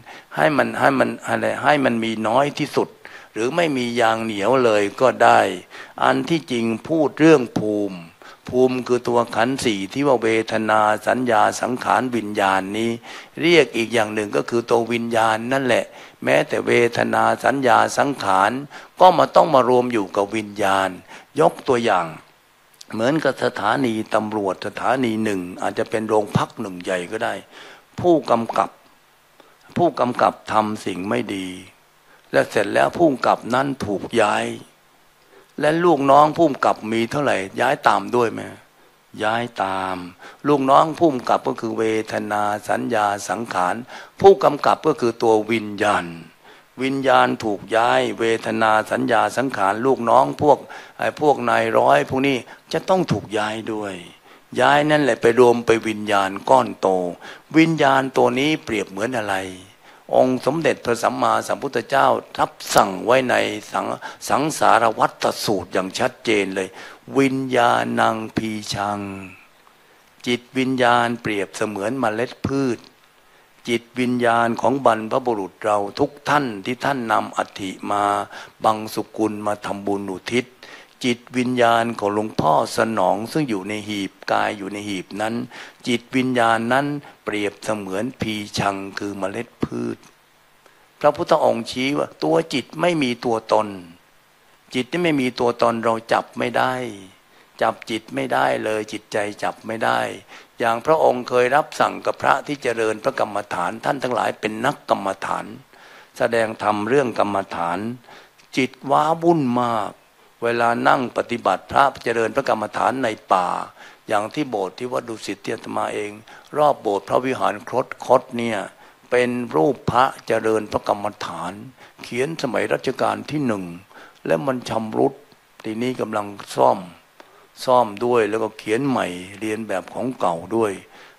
มันมีน้อยที่สุดหรือไม่มียางเหนียวเลยก็ได้อันที่จริงพูดเรื่องภูมิคือตัวขันธ์สี่ที่ว่าเวทนาสัญญาสังขารวิญญาณนี้เรียกอีกอย่างหนึ่งก็คือตัววิญญาณนั่นแหละแม้แต่เวทนาสัญญาสังขารก็ต้องมารวมอยู่กับวิญญาณยกตัวอย่างเหมือนกับสถานีตำรวจสถานีหนึ่งอาจจะเป็นโรงพักหนึ่งใหญ่ก็ได้ผู้กำกับทำสิ่งไม่ดีและเสร็จแล้วผู้กำกับนั้นถูกย้ายและลูกน้องผู้กำกับมีเท่าไหร่ย้ายตามด้วยไหมย้ายตามลูกน้องผู้กำกับก็คือเวทนาสัญญาสังขารผู้กำกับก็คือตัววิญญาณถูกย้ายเวทนาสัญญาสังขารลูกน้องพวกนายร้อยพวกนี้จะต้องถูกย้ายด้วยย้ายนั่นแหละไปรวมไปวิญญาณก้อนโตวิญญาณตัวนี้เปรียบเหมือนอะไรองค์สมเด็จพระสัมมาสัมพุทธเจ้ารับสั่งไว้ในสังสารวัฏสูตรอย่างชัดเจนเลยวิญญาณังพีชังจิตวิญญาณเปรียบเสมือนเมล็ดพืชจิตวิญญาณของบรรพบุรุษเราทุกท่านที่ท่านนำอัฐิมาบังสุกุลมาทำบุญอุทิศจิตวิญญาณของหลวงพ่อสนองซึ่งอยู่ในหีบกายอยู่ในหีบนั้นจิตวิญญาณนั้นเปรียบเสมือนพีชังคือเมล็ดพืชพระพุทธองค์ชี้ว่าตัวจิตไม่มีตัวตนจิตที่ไม่มีตัวตนเราจับไม่ได้จับจิตไม่ได้เลยจิตใจจับไม่ได้อย่างพระองค์เคยรับสั่งกับพระที่เจริญพระกรรมฐานท่านทั้งหลายเป็นนักกรรมฐานแสดงธรรมเรื่องกรรมฐานจิตว้าวุ่นมากเวลานั่งปฏิบัติพระเจริญพระกรรมฐานในป่าอย่างที่โบสถ์ที่วัดดุสิตที่อาตมาเองรอบโบสถ์พระวิหารคดเนี่ยเป็นรูปพระเจริญพระกรรมฐานเขียนสมัยรัชกาลที่1และมันชำรุดทีนี้กำลังซ่อมด้วยแล้วก็เขียนใหม่เรียนแบบของเก่าด้วย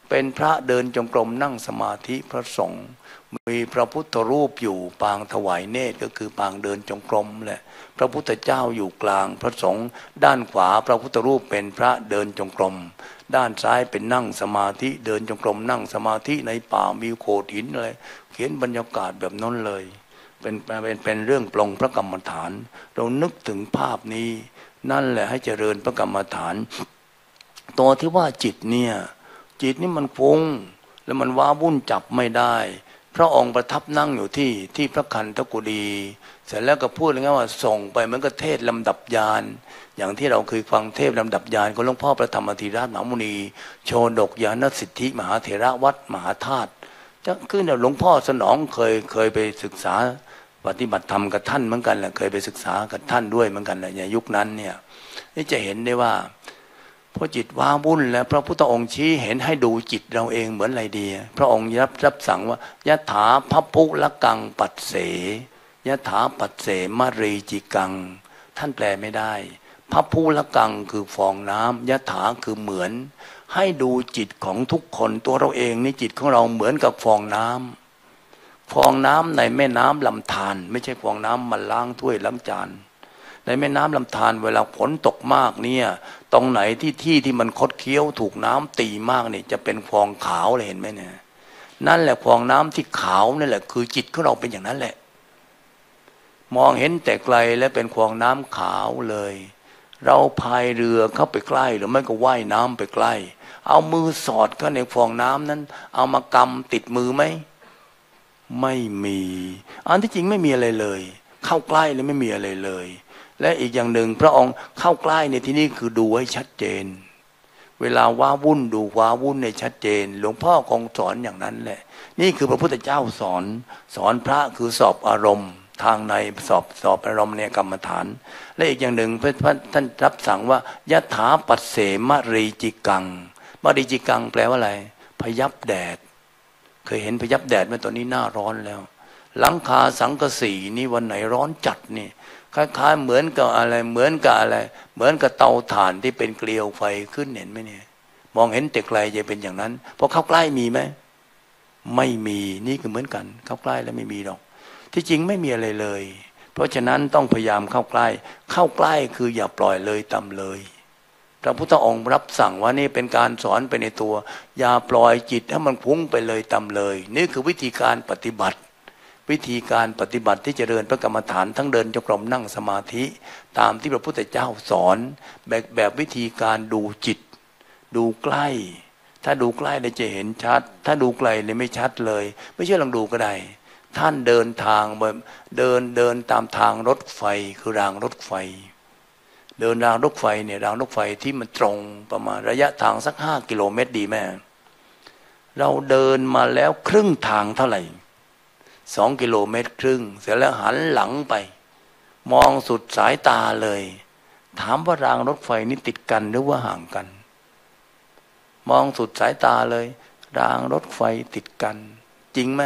เป็นพระเดินจงกรมนั่งสมาธิพระสงฆ์มีพระพุทธรูปอยู่ปางถวายเนตรก็คือปางเดินจงกรมแหละพระพุทธเจ้าอยู่กลางพระสงฆ์ด้านขวาพระพุทธรูปเป็นพระเดินจงกรมด้านซ้ายเป็นนั่งสมาธิเดินจงกรมนั่งสมาธิในป่ามีโขดหินอะไรเขียนบรรยากาศแบบนั้นเลยเป็นเรื่องปลงพระกรรมฐานเรานึกถึงภาพนี้นั่นแหละให้เจริญพระกรรมฐานตัวที่ว่าจิตเนี่ยจิตนี่มันฟุ้งแล้วมันว้าวุ่นจับไม่ได้พระองค์ประทับนั่งอยู่ที่พระคันธกุฎีเสร็จแล้วก็พูดง่ายๆว่าส่งไปเหมือนกับเทศลำดับญาณอย่างที่เราเคยฟังเทศลำดับญาณของหลวงพ่อพระธรรมธีราชมหามุนีโชดกญาณสิทธิมหาเถระวัดมหาธาตุจะขึ้นหลวงพ่อสนองเคยไปศึกษาปฏิบัติธรรมกับท่านเหมือนกันแหละเคยไปศึกษากับท่านด้วยเหมือนกันแหละในยุคนั้นเนี่ยนี่จะเห็นได้ว่าพอจิตว้าวุ่นแล้วพระพุทธองค์ชี้เห็นให้ดูจิตเราเองเหมือนอะไรดีพระองค์รับสั่งว่ายะถาพัพพุละกังปัสเสยะถาปัสเสมรีจิกังท่านแปลไม่ได้พัพพุละกังคือฟองน้ำยะถาคือเหมือนให้ดูจิตของทุกคนตัวเราเองนี่จิตของเราเหมือนกับฟองน้ำฟองน้ำในแม่น้ำลำธารไม่ใช่ฟองน้ำมาล้างถ้วยล้างจานในแม่น้ำลำธารเวลาฝนตกมากเนี่ยตรงไหนที่มันคดเคี้ยวถูกน้ำตีมากเนี่ยจะเป็นฟองขาวเลยเห็นไหมเนี่ยนั่นแหละฟองน้ำที่ขาวนั่นแหละคือจิตของเราเป็นอย่างนั้นแหละมองเห็นแต่ไกลและเป็นฟองน้ำขาวเลยเราพายเรือเข้าไปใกล้หรือไม่ก็ว่ายน้ำไปใกล้เอามือสอดเข้าในฟองน้ำนั้นเอามากำติดมือไหมไม่มีอันที่จริงไม่มีอะไรเลยเข้าใกล้แล้วไม่มีอะไรเลยและอีกอย่างหนึ่งพระองค์เข้าใกล้ในที่นี้คือดูให้ชัดเจนเวลาว้าวุ่นดูว้าวุ่นในชัดเจนหลวงพ่อคงสอนอย่างนั้นแหละนี่คือพระพุทธเจ้าสอนพระคือสอบอารมณ์ทางในสอบอารมณ์ในกรรมฐานและอีกอย่างหนึ่งท่านรับสั่งว่ายะถาปัสเสมรีจิกังมรีจิกังแปลว่าอะไรพยับแดดเคยเห็นพยับแดดไหมตอนนี้หน้าร้อนแล้วหลังคาสังกะสีนี่วันไหนร้อนจัดนี่คล้ายๆเหมือนกับอะไรเหมือนกับเตาถ่านที่เป็นเกลียวไฟขึ้นเห็นไหมเนี่ยมองเห็นแต่ไกลจะเป็นอย่างนั้นพอเข้าใกล้มีไหมไม่มีนี่คือเหมือนกันเข้าใกล้แล้วไม่มีหรอกที่จริงไม่มีอะไรเลยเพราะฉะนั้นต้องพยายามเข้าใกล้คืออย่าปล่อยเลยต่ำเลยพระพุทธองค์รับสั่งว่านี่เป็นการสอนไปในตัวอย่าปล่อยจิตให้มันพุ่งไปเลยต่ำเลยนี่คือวิธีการปฏิบัติที่จะเดินพระกรรมฐานทั้งเดินจงกรมนั่งสมาธิตามที่พระพุทธเจ้าสอนแบบวิธีการดูจิตดูใกล้ถ้าดูใกล้เนี่ยจะเห็นชัดถ้าดูไกลเนี่ยไม่ชัดเลยไม่เชื่อลองดูก็ได้ท่านเดินทางแบบเดินตามทางรถไฟคือรางรถไฟเดินรางรถไฟเนี่ยรางรถไฟที่มันตรงประมาณระยะทางสัก5 กิโลเมตรดีไหมเราเดินมาแล้วครึ่งทางเท่าไหร่2 กิโลเมตรครึ่งเสร็จแล้วหันหลังไปมองสุดสายตาเลยถามว่ารางรถไฟนี้ติดกันหรือว่าห่างกันมองสุดสายตาเลยรางรถไฟติดกันจริงไหม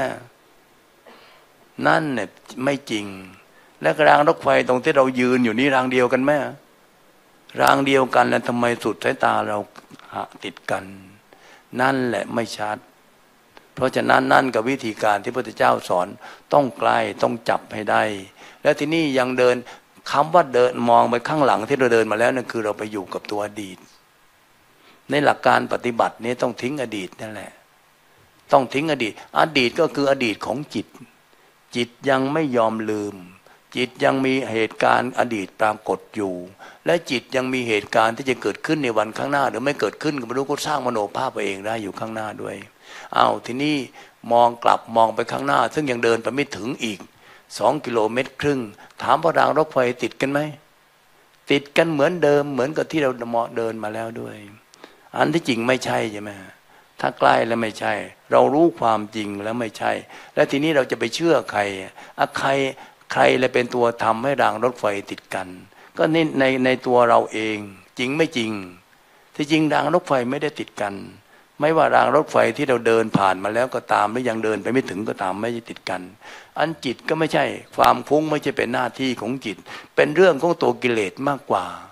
นั่นเนี่ยไม่จริงและรางรถไฟตรงที่เรายืนอยู่นี่รางเดียวกันไหมรางเดียวกันแล้วทำไมสุดสายตาเราติดกันนั่นแหละไม่ชัดเพราะฉะนั้นนั่นกับวิธีการที่พระพุทธเจ้าสอนต้องใกล้ต้องจับให้ได้แล้วที่นี่ยังเดินคำว่าเดินมองไปข้างหลังที่เราเดินมาแล้วนั่นคือเราไปอยู่กับตัวอดีตในหลักการปฏิบัตินี้ต้องทิ้งอดีตนั่นแหละต้องทิ้งอดีตก็คืออดีตของจิตยังไม่ยอมลืมจิตยังมีเหตุการณ์อดีตปรากฏอยู่และจิตยังมีเหตุการณ์ที่จะเกิดขึ้นในวันข้างหน้าหรือไม่เกิดขึ้นก็ไม่รู้ก็สร้างมโนภาพไปเองได้อยู่ข้างหน้าด้วยทีนี้มองกลับมองไปข้างหน้าซึ่งยังเดินไปไม่ถึงอีก2 กิโลเมตรครึ่งถามว่ารางรถไฟติดกันไหมติดกันเหมือนเดิมเหมือนกับที่เราเดินมาแล้วด้วยอันที่จริงไม่ใช่ใช่ไหมถ้าใกล้แล้วไม่ใช่เรารู้ความจริงแล้วไม่ใช่แล้วทีนี้เราจะไปเชื่อใครใครเลยเป็นตัวทำให้รางรถไฟติดกันก็ในตัวเราเองจริงไม่จริงที่จริงรางรถไฟไม่ได้ติดกันไม่ว่ารางรถไฟที่เราเดินผ่านมาแล้วก็ตามหรือยังเดินไปไม่ถึงก็ตามไม่ได้ติดกันอันจิตก็ไม่ใช่ความฟุ้งไม่ใช่เป็นหน้าที่ของจิตเป็นเรื่องของตัวกิเลสมากกว่า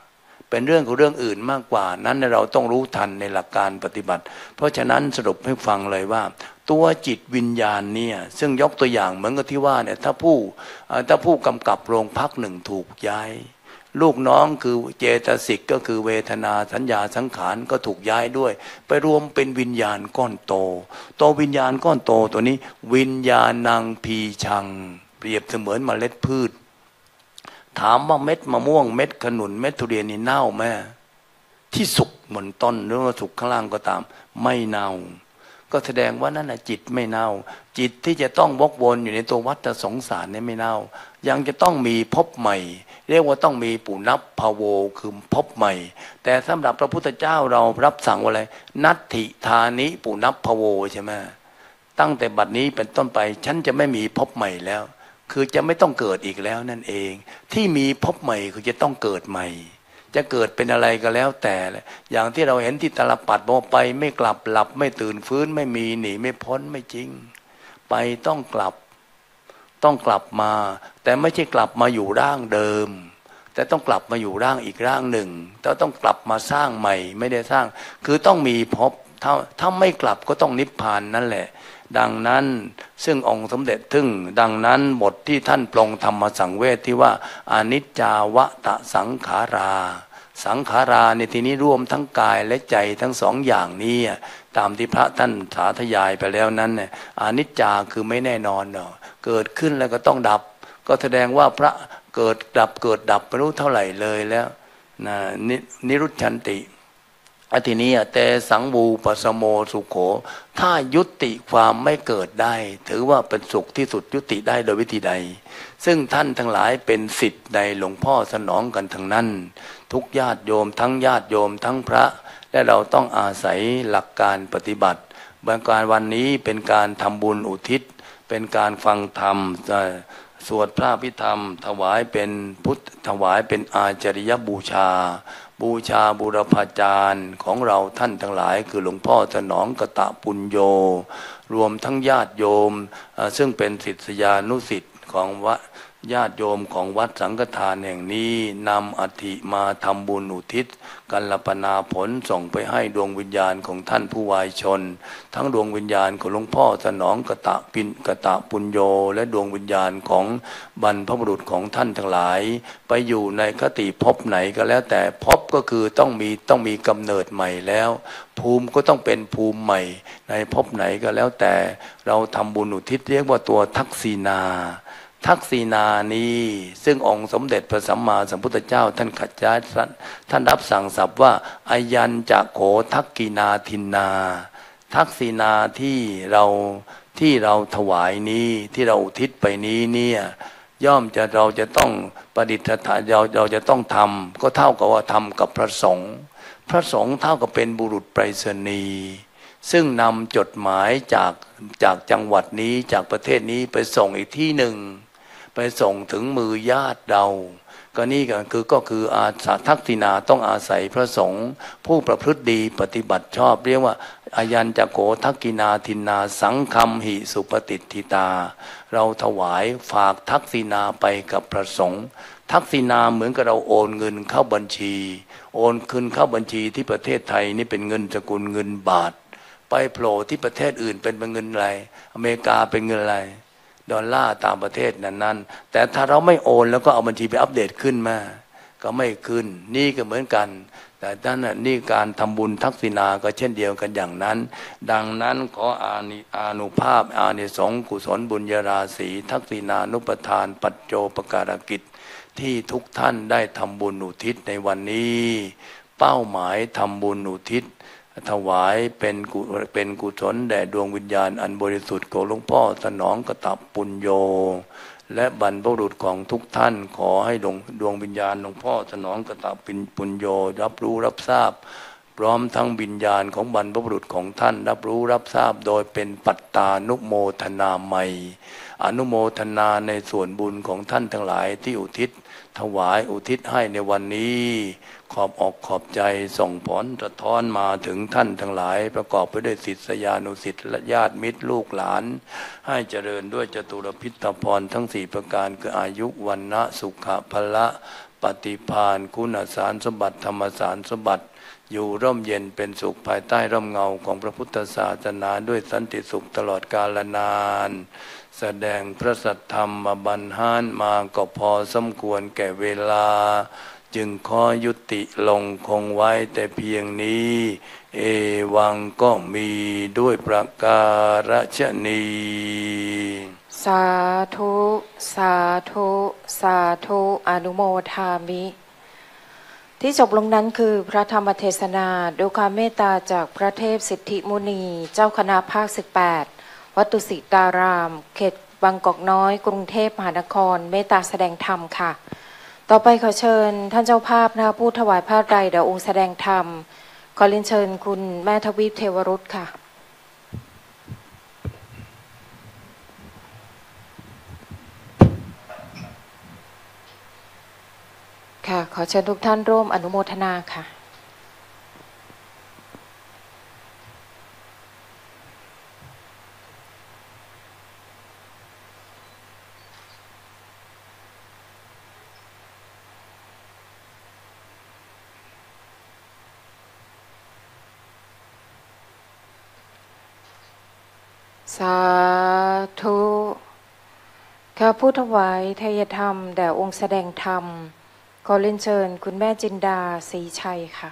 เป็นเรื่องของเรื่องอื่นมากกว่านั้นเราต้องรู้ทันในหลักการปฏิบัติเพราะฉะนั้นสรุปให้ฟังเลยว่าตัวจิตวิญญาณเนี่ยซึ่งยกตัวอย่างเหมือนกับที่ว่าเนี่ยถ้าผู้กำกับโรงพักหนึ่งถูกย้ายลูกน้องคือเจตสิกก็คือเวทนาสัญญาสังขารก็ถูกย้ายด้วยไปรวมเป็นวิญญาณก้อนโตตัววิญญาณก้อนโตตัวนี้วิญญาณังพีชังเปรียบเสมือนเมล็ดพืชถามว่าเม็ดมะม่วงเม็ดขนุนเม็ดทุเรียนนี่เน่าไหมที่สุกบนต้นหรือว่าสุกข้างล่างก็ตามไม่เน่าก็แสดงว่านั่นแหละจิตไม่เน่าจิตที่จะต้องวกวนอยู่ในตัววัฏสงสารเนี่ยไม่เน่ายังจะต้องมีภพใหม่เรียกว่าต้องมีปุณพภโวคือภพใหม่แต่สำหรับพระพุทธเจ้าเรารับสั่งว่าอะไรนัตถิธานิปุณพภโวใช่ไหมตั้งแต่บัดนี้เป็นต้นไปฉันจะไม่มีภพใหม่แล้วคือจะไม่ต้องเกิดอีกแล้วนั่นเองที่มีภพใหม่คือจะต้องเกิดใหม่จะเกิดเป็นอะไรก็แล้วแต่อย่างที่เราเห็นที่ตาลปัดบอกไปไม่กลับหลับไม่ตื่นฟื้นไม่มีหนีไม่พ้นไม่จริงไปต้องกลับมาแต่ไม่ใช่กลับมาอยู่ร่างเดิมแต่ต้องกลับมาอยู่ร่างอีกร่างหนึ่งต้องกลับมาสร้างใหม่ไม่ได้สร้างคือต้องมีภพถ้าไม่กลับก็ต้องนิพพานนั่นแหละดังนั้นซึ่งองค์สมเด็จทึ่งดังนั้นบทที่ท่านปลงธรรมสังเวชที่ว่าอนิจจาวตสังขาราสังขาราในที่นี้รวมทั้งกายและใจทั้งสองอย่างนี้ตามที่พระท่านสาธยายไปแล้วนั้นเนี่ยอนิจจาคือไม่แน่นอนเนาะเกิดขึ้นแล้วก็ต้องดับก็แสดงว่าพระเกิดดับไม่รู้เท่าไหร่เลยแล้วนะนิรุชันติทีนี้แต่สังวูปสโมสุโขถ้ายุติความไม่เกิดได้ถือว่าเป็นสุขที่สุดยุติได้โดยวิธีใดซึ่งท่านทั้งหลายเป็นศิษย์ในหลวงพ่อสนองกันทั้งนั้นทุกญาติโยมทั้งญาติโยมทั้งพระและเราต้องอาศัยหลักการปฏิบัติบางการวันนี้เป็นการทำบุญอุทิศเป็นการฟังธรรมสวดพระพิธรรมถวายเป็นถวายเป็นอาจาริยบูชาบูรพาจารย์ของเราท่านทั้งหลายคือหลวงพ่อสนองกตปุญโญรวมทั้งญาติโยมซึ่งเป็นศิษยานุศิษย์ของวัดญาติโยมของวัดสังฆทานแห่งนี้นำอัฐิมาทำบุญอุทิศกัลปนาผลส่งไปให้ดวงวิญญาณของท่านผู้วายชนทั้งดวงวิญญาณของหลวงพ่อสนองกตปุญโญและดวงวิญญาณของบรรพบุรุษของท่านทั้งหลายไปอยู่ในคติภพไหนก็แล้วแต่ภพก็คือต้องมีกำเนิดใหม่แล้วภูมิก็ต้องเป็นภูมิใหม่ในภพไหนก็แล้วแต่เราทำบุญอุทิศเรียกว่าตัวทักษิณานี้ซึ่งองค์สมเด็จพระสัมมาสัมพุทธเจ้าท่านขัดย้ายท่านรับสั่งศัพท์ว่าอายัญจะโขทักกินาทินนาทักษิณาที่เราถวายนี้ที่เราอุทิศไปนี้เนี่ยย่อมเราจะต้องประดิษฐานเราจะต้องทำก็เท่ากับว่าทำกับพระสงฆ์เท่ากับเป็นบุรุษไปรษณีย์ซึ่งนำจดหมายจากจังหวัดนี้จากประเทศนี้ไปส่งอีกที่หนึ่งไปส่งถึงมือญาติเราก็นี่ก็คืออาสาทักษิณาต้องอาศัยพระสงฆ์ผู้ประพฤติดีปฏิบัติชอบเรียกว่าอายัญจะโขทักกินาทินนาสังคัมหิสุปฏิทิตาเราถวายฝากทักษิณาไปกับพระสงฆ์ทักษิณาเหมือนกับเราโอนเงินเข้าบัญชีโอนคืนเข้าบัญชีที่ประเทศไทยนี่เป็นเงินสกุลเงินบาทไปโผล่ที่ประเทศอื่นเป็นเงินอะไรอเมริกาเป็นเงินอะไรดอลลาร์ตามประเทศนั้นแต่ถ้าเราไม่โอนแล้วก็เอาบัญชีไปอัปเดตขึ้นมาก็ไม่ขึ้นนี่ก็เหมือนกันแต่นั่นนี่การทำบุญทักษิณาก็เช่นเดียวกันอย่างนั้นดังนั้นขออานุภาพอานิสงส์กุศลบุญญาราศีทักษิณานุปทานปัจโจปการกิจที่ทุกท่านได้ทำบุญอุทิศในวันนี้เป้าหมายทำบุญอุทิศถวายเป็นกุศลแด่ดวงวิญญาณอันบริสุทธิ์ของหลวงพ่อสนองกตปุญโญและบรรพบุรุษของทุกท่านขอให้ดวงวิญญาณหลวงพ่อสนองกตปุญโญรับรู้รับทราบพร้อมทั้งวิญญาณของบรรพบุรุษของท่านรับรู้รับทราบโดยเป็นปัตตานุโมทนาใหม่อนุโมทนาในส่วนบุญของท่านทั้งหลายที่อุทิศถวายอุทิศให้ในวันนี้ขอบอกขอบใจส่งผลสะท้อนมาถึงท่านทั้งหลายประกอบไปด้วยศิษยานุศิษย์และญาติมิตรลูกหลานให้เจริญด้วยจตุรพิธพรทั้ง4ประการคืออายุวันนะสุขะพละปฏิภาณคุณสารสมบัติธรรมสารสมบัติอยู่ร่มเย็นเป็นสุขภายใต้ร่มเงาของพระพุทธศาสนาด้วยสันติสุขตลอดกาลนานแสดงพระสัทธรรมมาบรรหารมาก็พอสมควรแก่เวลาจึงขอยุติลงคงไว้แต่เพียงนี้เอวังก็มีด้วยประการฉนี้สาธุสาธุสาธุอนุโมทามิที่จบลงนั้นคือพระธรรมเทศนาด้วยความเมตตาจากพระเทพสิทธิมุนีเจ้าคณะภาค18วัดดุสิตารามเขตบางกอกน้อยกรุงเทพมหานครเมตตาแสดงธรรมค่ะต่อไปขอเชิญท่านเจ้าภาพนะคะผู้ถวายผ้าไตรแด่องค์แสดงธรรมขอเรียนเชิญคุณแม่ทวีปเทวรุตค่ะค่ะขอเชิญทุกท่านร่วมอนุโมทนาค่ะสาธุข้าผู้ถวายทายธรรมแด่องค์แสดงธรรมขอเรียนเชิญคุณแม่จินดาศรีชัยค่ะ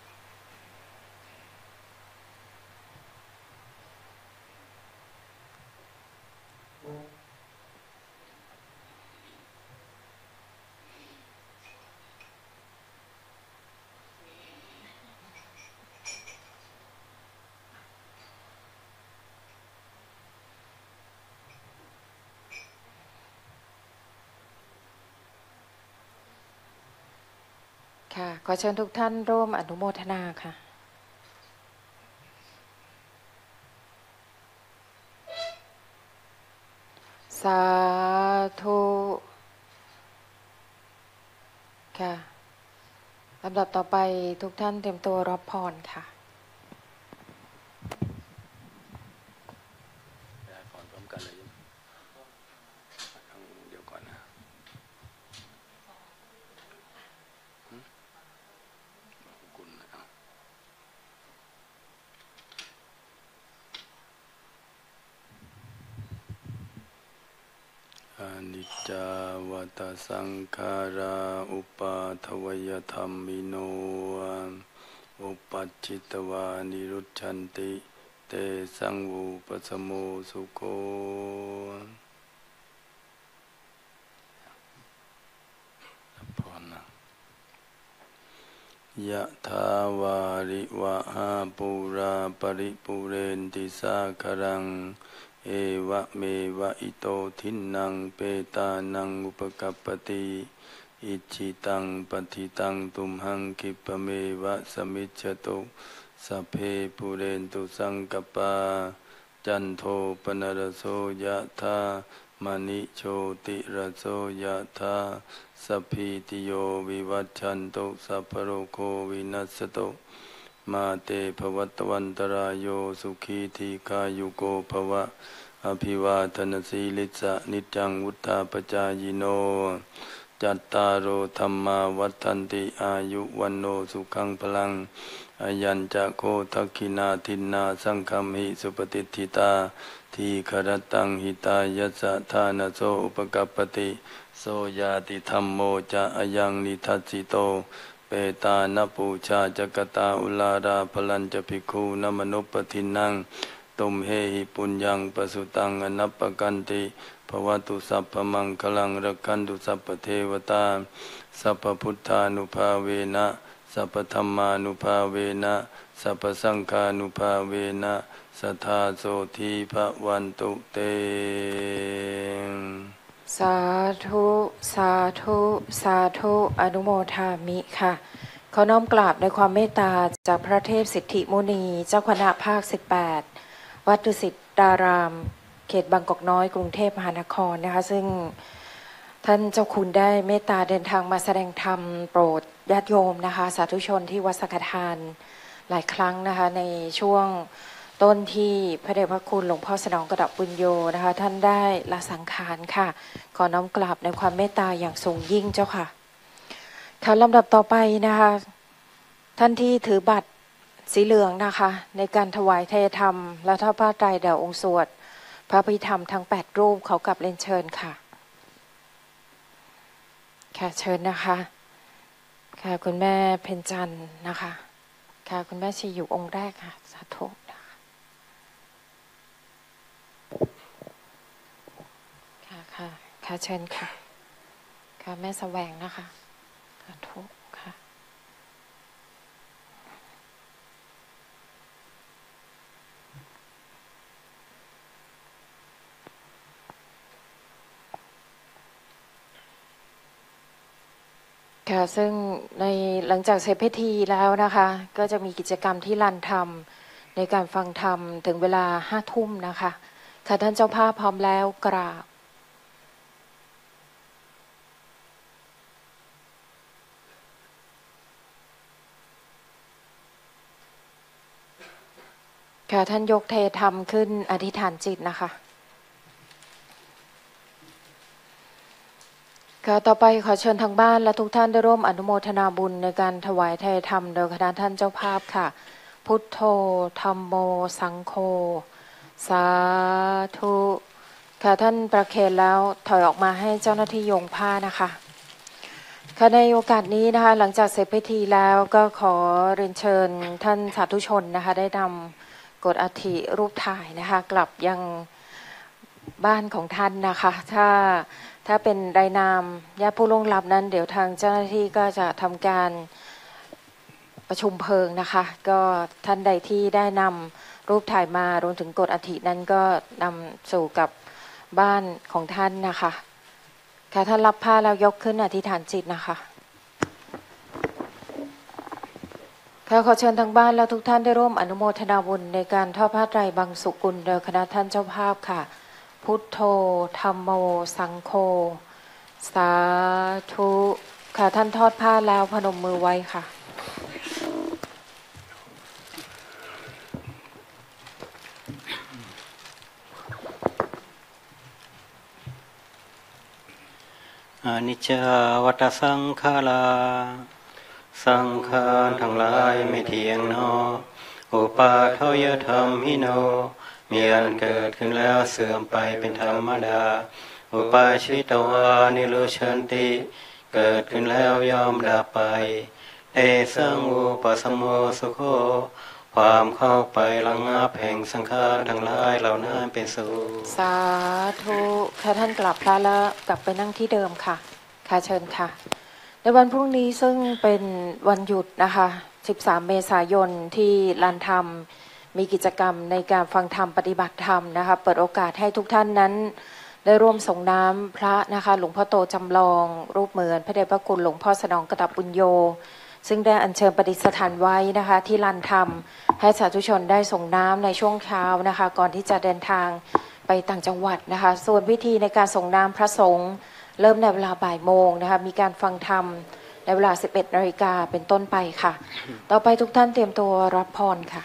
ค่ะขอเชิญทุกท่านร่วมอนุโมทนาค่ะสาธุค่ะลำดับต่อไปทุกท่านเตรียมตัวรับพรค่ะพรพร้อมกันเลยเดี๋ยวก่อนนะคุณอนิจจาวัตสังขาราอุปาทวยธรรมิโนอุปัชชิตวานิรุชชันติเตสังวูปสโมสุโคพรนะยะถาวาริวะหาปุราปริปุเรนติสาครังเอวะเมวะอิโตทินังเปตานังอุปกัปปติอิจิตังปฏิตังตุมหังคิปะเมวะสมิจฉตุสัพเพปุเรนตุสังกปาจันโทปนรโสยะธามณิโชติรโสยะธาสัพพิติโยวิวัชชันตุสัพพโรโควินัสสตุมาเตภวัตวันตรายโยสุขีทีคายุโกภวะอภิวาทนสีลิสะนิจังวุธาปจายโนจัตตารโอธรรมาวัฏันติอายุวันโนสุขังพลังอายัญจะโคทักขินาทินนาสังคัมหิสุปฏิทิตาทีครตังหิตายัสสะทานโสอุปกัปปติโสยาติธัมโมจะอายังนิทัสสิโตเปตานปูชาจกตาอุลาราพลัญจะภิกขุนมนุปทินังตุมเฮหิปุญญังปสุตังอนัปปกันติภวตุสัพพมังคลังรักขันตุสัพพเทวตาสัพพพุทธานุภาเวนะสัพพธัมมานุภาเวนะสัพพสังฆานุภาเวนะสัทธาโสธีภวันตุเตสาธุสาธุสาธุอนุโมทามิค่ะขอน้อมกราบในความเมตตาจากพระเทพสิทธิมุนีเจ้าคณะภาค18วัดดุสิตารามเขตบางกอกน้อยกรุงเทพมหานครนะคะซึ่งท่านเจ้าคุณได้เมตตาเดินทางมาแสดงธรรมโปรดญาติโยมนะคะสาธุชนที่วัดสังฆทานหลายครั้งนะคะในช่วงต้นที่พระเดชพระคุณหลวงพ่อสนองกระดับบุญโยนะคะท่านได้ละสังขารค่ะขอน้อมกราบในความเมตตาอย่างสูงยิ่งเจ้าค่ะค่ะลำดับต่อไปนะคะท่านที่ถือบัตรสีเหลืองนะคะในการถวายเทธรรมและทอดผ้าไตรแด่องค์สวดพระพิธรรมทั้ง8รูปเขากลับเรียนเชิญค่ะค่ะเชิญนะคะค่ะคุณแม่เพ็ญจันทร์นะคะค่ะคุณแม่ชีอยู่องค์แรกค่ะสาธุนะคะค่ะค่ะค่ะเชิญค่ะค่ะแม่แสวงนะคะสาธุค่ะค่ะซึ่งในหลังจากเสร็จพิธีแล้วนะคะก็จะมีกิจกรรมที่ลานธรรมในการฟังธรรมถึงเวลา5 ทุ่มนะคะค่ะท่านเจ้าภาพพร้อมแล้วกราบค่ะท่านยกเทธรรมขึ้นอธิษฐานจิตนะคะค่ะต่อไปขอเชิญทางบ้านและทุกท่านได้ร่วมอนุโมทนาบุญในการถวายเทธรรมโดยคณะท่านเจ้าภาพค่ะพุทโธธัมโมสังโฆสาธุค่ะท่านประเคนแล้วถอยออกมาให้เจ้าหน้าที่โยงผ้านะคะค่ะในโอกาสนี้นะคะหลังจากเสร็จพิธีแล้วก็ขอเรียนเชิญท่านสาธุชนนะคะได้นำกฐอัฐิรูปถ่ายนะคะกลับยังบ้านของท่านนะคะถ้าเป็นรายนามญาติผู้ล่วงลับนั้นเดี๋ยวทางเจ้าหน้าที่ก็จะทำการประชุมเพลิงนะคะก็ท่านใดที่ได้นำรูปถ่ายมารวมถึงกฐอัฐินั้นก็นำสู่กับบ้านของท่านนะคะค่ะท่านรับผ้าแล้วยกขึ้นอธิษฐานจิตนะคะค่ะขอเชิญทางบ้านแล้วทุกท่านได้ร่วมอนุโมทนาบุญในการทอดผ้าไตรบังสุกุลโดยคณะท่านเจ้าภาพค่ะพุทโธธัมโมสังโฆสาธุค่ะท่านทอดผ้าแล้วพนมมือไว้ค่ะอนิจจาวัฏสังขาราสังขารทั้งหลายไม่เที่ยงหนออุปาทวยธรรมหิโนมีอันเกิดขึ้นแล้วเสื่อมไปเป็นธรรมดาอุปาชิตวานิโรชันติเกิดขึ้นแล้วยอมดับไปเอสังอุปสมโมสุโขความเข้าไประงับแห่งสังขารทั้งหลายเหล่านั้นเป็นสุขสาธุค่ะท่านกลับพระแล้วกลับไปนั่งที่เดิมค่ะค่ะเชิญค่ะในวันพรุ่งนี้ซึ่งเป็นวันหยุดนะคะ13 เมษายนที่ลานธรรมมีกิจกรรมในการฟังธรรมปฏิบัติธรรมนะคะเปิดโอกาสให้ทุกท่านนั้นได้ร่วมส่งน้ำพระนะคะหลวงพ่อโตจำลองรูปเหมือนพระเดชพระคุณหลวงพ่อสนองกตับปุญโญซึ่งได้อัญเชิญประดิษฐานไว้นะคะที่ลานธรรมให้สาธุชนได้ส่งน้ำในช่วงเช้านะคะก่อนที่จะเดินทางไปต่างจังหวัดนะคะส่วนพิธีในการส่งน้ำพระสงฆ์เริ่มในเวลาบ่ายโมงนะคะมีการฟังธรรมในเวลา 11 นาฬิกาเป็นต้นไปค่ะต่อไปทุกท่านเตรียมตัวรับพรค่ะ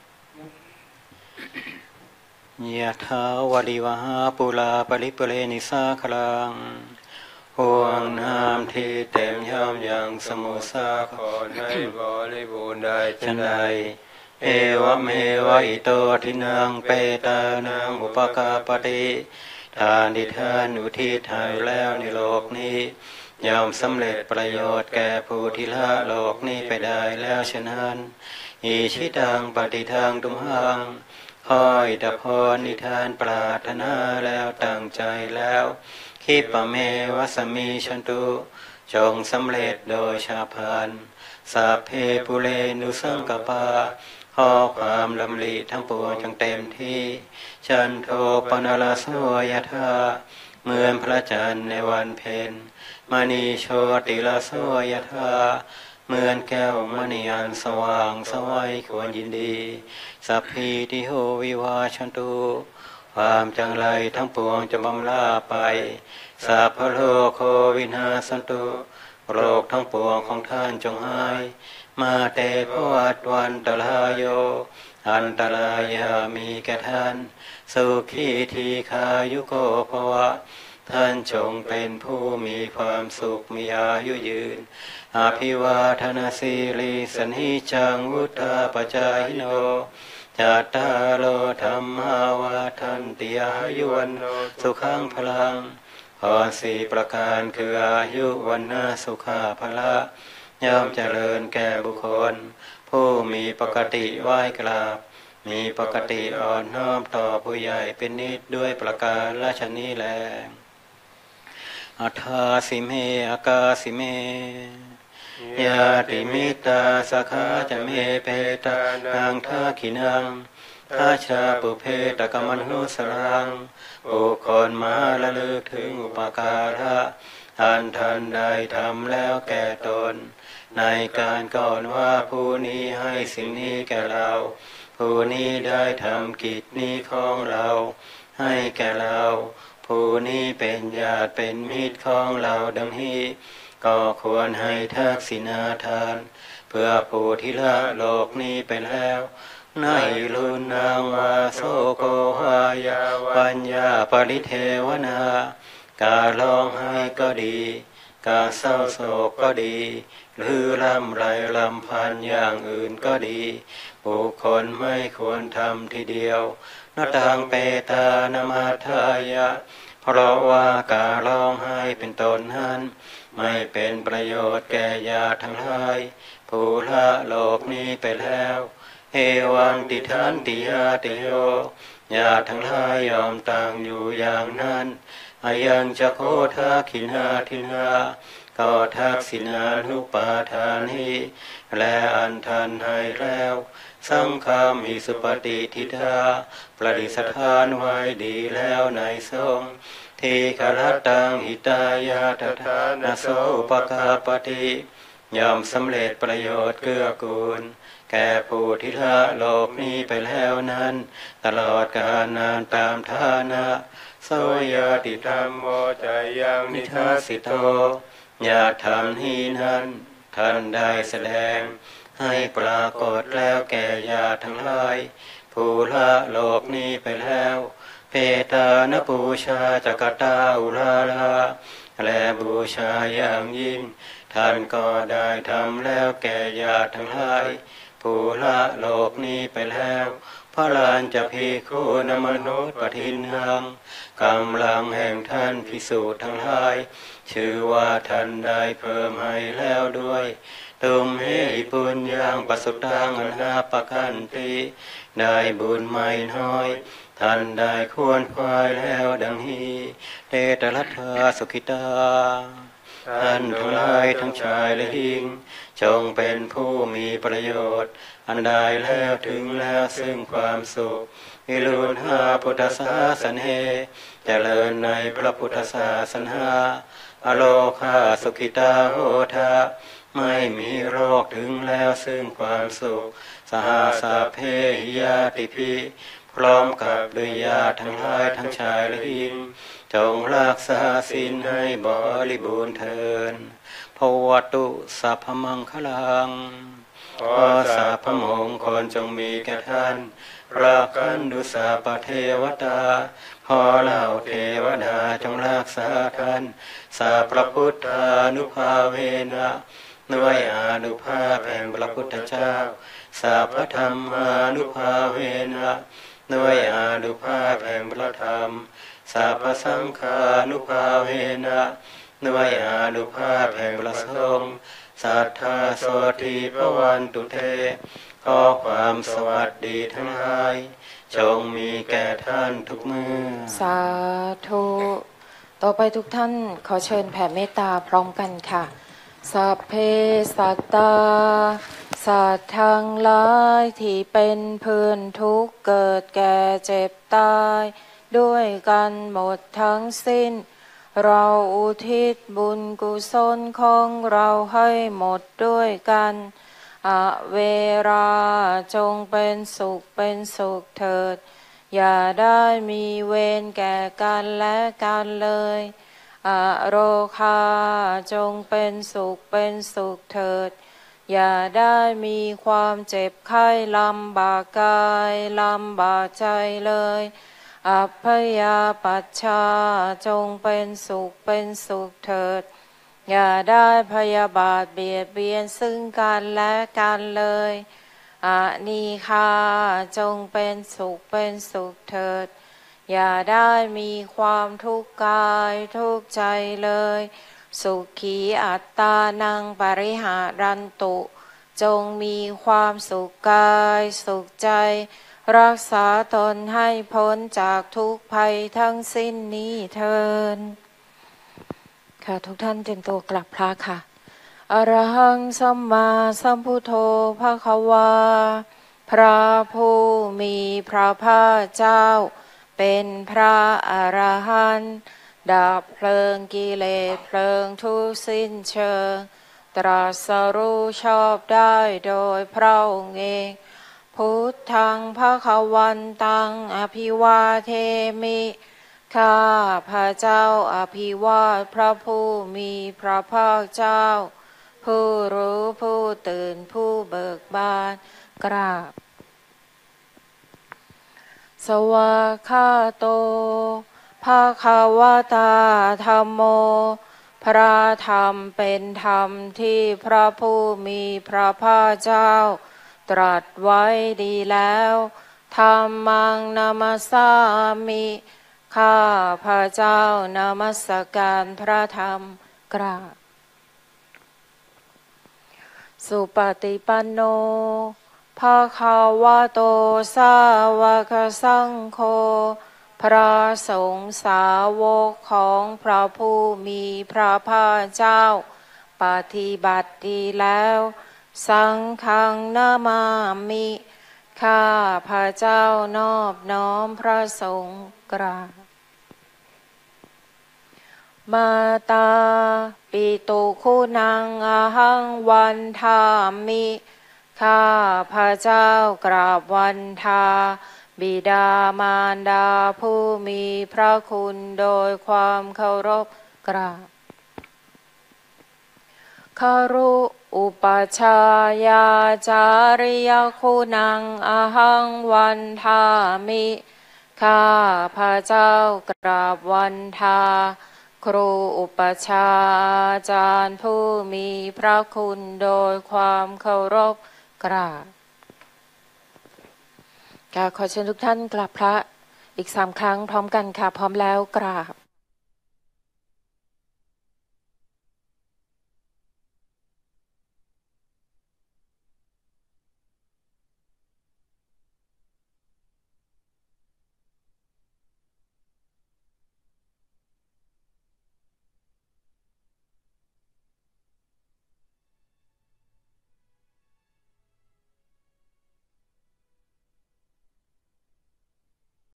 ยะถาวริวหาปุราปริปุเรนิสาคลังห่วงน้ำที่เต็มย่อมยังสมุทรสาครให้บริบูรณ์ได้ฉันใดเอวเมวะอิโตทินังเปตานังอุปกาปติทานที่ท่านอุทิศให้แล้วในโลกนี้ย่อมสำเร็จประโยชน์แก่ผู้ที่ละโลกนี้ไปได้แล้วฉะนั้นอิชิตังปฏิทังตุมหังขออิทธิพรนิทานปรารถนาแล้วตั้งใจแล้วคิปะเมวะสมิชันตุจงสำเร็จโดยชาพานสัพเพปุเรนุสังกปาขอความลำลีทั้งปวงจงเต็มที่ฉันโทปนลาโสยธาเหมือนพระจันทร์ในวันเพ็ญมณีโชติลาโสยธาเหมือนแก้วมณีอันสว่างสวัยควรยินดีสัพพิติโหวิวาชันตุความจังไรทั้งปวงจะบำลาไปสัพพโลกโควินาสันตุโรคทั้งปวงของท่านจงหายมาเตภวัตวันตรายโยอันตรายามีแก่ท่านสุขีทีขายุโกภวะท่านจงเป็นผู้มีความสุขมีอายุยืนอภิวาทนาสีลิสนิจังวุฒาปจายโนจัตตารโลธรรมาวาทันติอายุวันโนสุขังพลังพรสี่ประการคืออายุวันนาสุขาภละย่อมเจริญแก่บุคคลผู้มีปกติไหว้กราบมีปกติอ่อนน้อมต่อผู้ใหญ่เป็นนิดด้วยประการราชนี้แลอัฏฐาสิเมอากาสิเมยาติมิตาสขาจะเมเปตานังทักขินังทัชาปุเพตกมนุสรังบุคคลมาละลึกถึงอุปการะอันทันได้ทำแล้วแก่ตนในการก่อนว่าผู้นี้ให้สิ่งนี้แก่เราผู้นี้ได้ทำกิจนี้ของเราให้แก่เราผู้นี้เป็นญาติเป็นมิตรของเราดังนี้ก็ควรให้ทักษิณาทานเพื่อผู้ที่ละโลกนี้ไปแล้วในลุนนางวาโสโกหายาวัญญาปริเทวนาการร้องไห้ก็ดีการเศร้าโศกก็ดีหรือลำไรลำพันอย่างอื่นก็ดีบุคคลไม่ควรทำทีเดียวนตังเปตานามาทายะเพราะว่าการร้องไห้เป็นต้นนั้นไม่เป็นประโยชน์แก่ญาติทั้งหลายผู้ละโลกนี้ไปแล้วเอวังติทันติยาติโยญาติทั้งหลายยอมต่างอยู่อย่างนั้นอายังจะโคทักขินาทินาก็ทักษิณานุปาทานิและอันทันให้แล้วสังฆามิสุปฏิทิฏฐาประดิษฐานไว้ดีแล้วในสงฆ์ทีฆรัตตังหิตายาตถานาโสปกาปฏิย่อมสำเร็จประโยชน์เกื้อกูลแก่ผู้ที่ละโลกนี้ไปแล้วนั้นตลอดกาลนานตามฐานะโสยติธรรมโมจายังนิทัสสิโตญาติธรรมนี้นั้นท่านได้แสดงให้ปรากฏแล้วแก่ญาติทั้งหลายผู้ละโลกนี้ไปแล้วเพตานปูชาจักตาอุลาลาและบูชาอย่างยิ่งท่านก็ได้ทำแล้วแก่ญาติทั้งหลายผู้ละโลกนี้ไปแล้วพระลานจะพิคูณมนุษย์ปทินหังกำลังแห่งท่านภิกษุทั้งหลายชื่อว่าท่านได้เพิ่มให้แล้วด้วยตุมเหปุญญังปัสสุตังอนาปกันติได้บุญไม่น้อยท่านได้ควรควายแล้วดังนี้เตตรัตถาสุขิตาท่านทั้งหลายทั้งชายและหญิงจงเป็นผู้มีประโยชน์อันได้แล้วถึงแล้วซึ่งความสุขวิรุณหาพุทธศาสนาเจริญในพระพุทธศาสนาอโลคาสุขิตาโหทะไม่มีโรคถึงแล้วซึ่งความสุขสหสาเพหิยาติภิพร้อมกับด้วยญาติทั้งหลายทั้งชายและหญิงจงรักษาศีลให้บริบูรณ์เถิดภวตุสัพพมังคลังขอสัพพมงคลจงมีแก่ท่านรักขันตุสัพพเทวตาขอเหล่าเทวดาจงรักษาท่านสัพพพุทธานุภาเวนะด้วยอานุภาพแห่งพระพุทธเจ้าสัพพธรรมานุภาเวนะด้วยอานุภาพแห่งพระธรรมสัพพสังฆานุภาเวนะด้วยอานุภาพแห่งพระสงฆ์สัทธาโสธีภวันตุเตขอความสวัสดีทั้งหลายจงมีแก่ท่านทุกเมื่อสาธุต่อไปทุกท่านขอเชิญแผ่เมตตาพร้อมกันค่ะสัพเพสัตตาสัตว์ทั้งหลายที่เป็นเพื่อนทุกข์เกิดแก่เจ็บตายด้วยกันหมดทั้งสิ้นเราอุทิศบุญกุศลของเราให้หมดด้วยกันอเวราจงเป็นสุขเถิดอย่าได้มีเวรแก่กันและกันเลยอโรคาจงเป็นสุขเถิดอย่าได้มีความเจ็บไข้ลำบากกายลำบากใจเลยอัพพยาปัชชาจงเป็นสุขเถิดอย่าได้พยาบาทเบียดเบียนซึ่งกันและกันเลยอานีคาจงเป็นสุขเถิดอย่าได้มีความทุกข์กายทุกข์ใจเลยสุขีอัตตานังปริหารันตุจงมีความสุขกายสุขใจรักษาตนให้พ้นจากทุกภัยทั้งสิ้นนี้เถิดค่ะทุกท่านเตรียมตัวกลับพระค่ะอรหังสัมมาสัมพุทโธภควาพระผู้มีพระภาคเจ้าเป็นพระอรหันต์ดับเพลิงกิเลสเพลิงทุกสิ้นเชิงตรัสรู้ชอบได้โดยพระองค์เองพุทธังภควันตังอภิวาเทมิข้าพระเจ้าอภิวาทพระผู้มีพระภาคเจ้าผู้รู้ผู้ตื่นผู้เบิกบานกราบสวากขาโตภควตาธัมโมพระธรรมเป็นธรรมที่พระผู้มีพระภาคเจ้าตรัสไว้ดีแล้วธัมมังนามัสสามิข้าพระเจ้านมัสการพระธรรมกราบสุปฏิปันโนภควโตสาวกสังโฆพระสงฆ์สาวกของพระผู้มีพระภาคเจ้าปฏิบัติดีแล้วสังฆังนามามิข้าพระเจ้านอบน้อมพระสงฆ์กราบมาตาปิตุคุณังอหังวันทามิข้าพระเจ้ากราบวันทาบิดามารดาผู้มีพระคุณโดยความเคารพกราบคารุอุปชายาจาริยคุณังอหังวันทามิข้าพระเจ้ากราบวันทาครูอุปชาอาจารย์ผู้มีพระคุณโดยความเคารพกราบขอเชิญทุกท่านกราบพระอีก3 ครั้งพร้อมกันค่ะพร้อมแล้วกราบ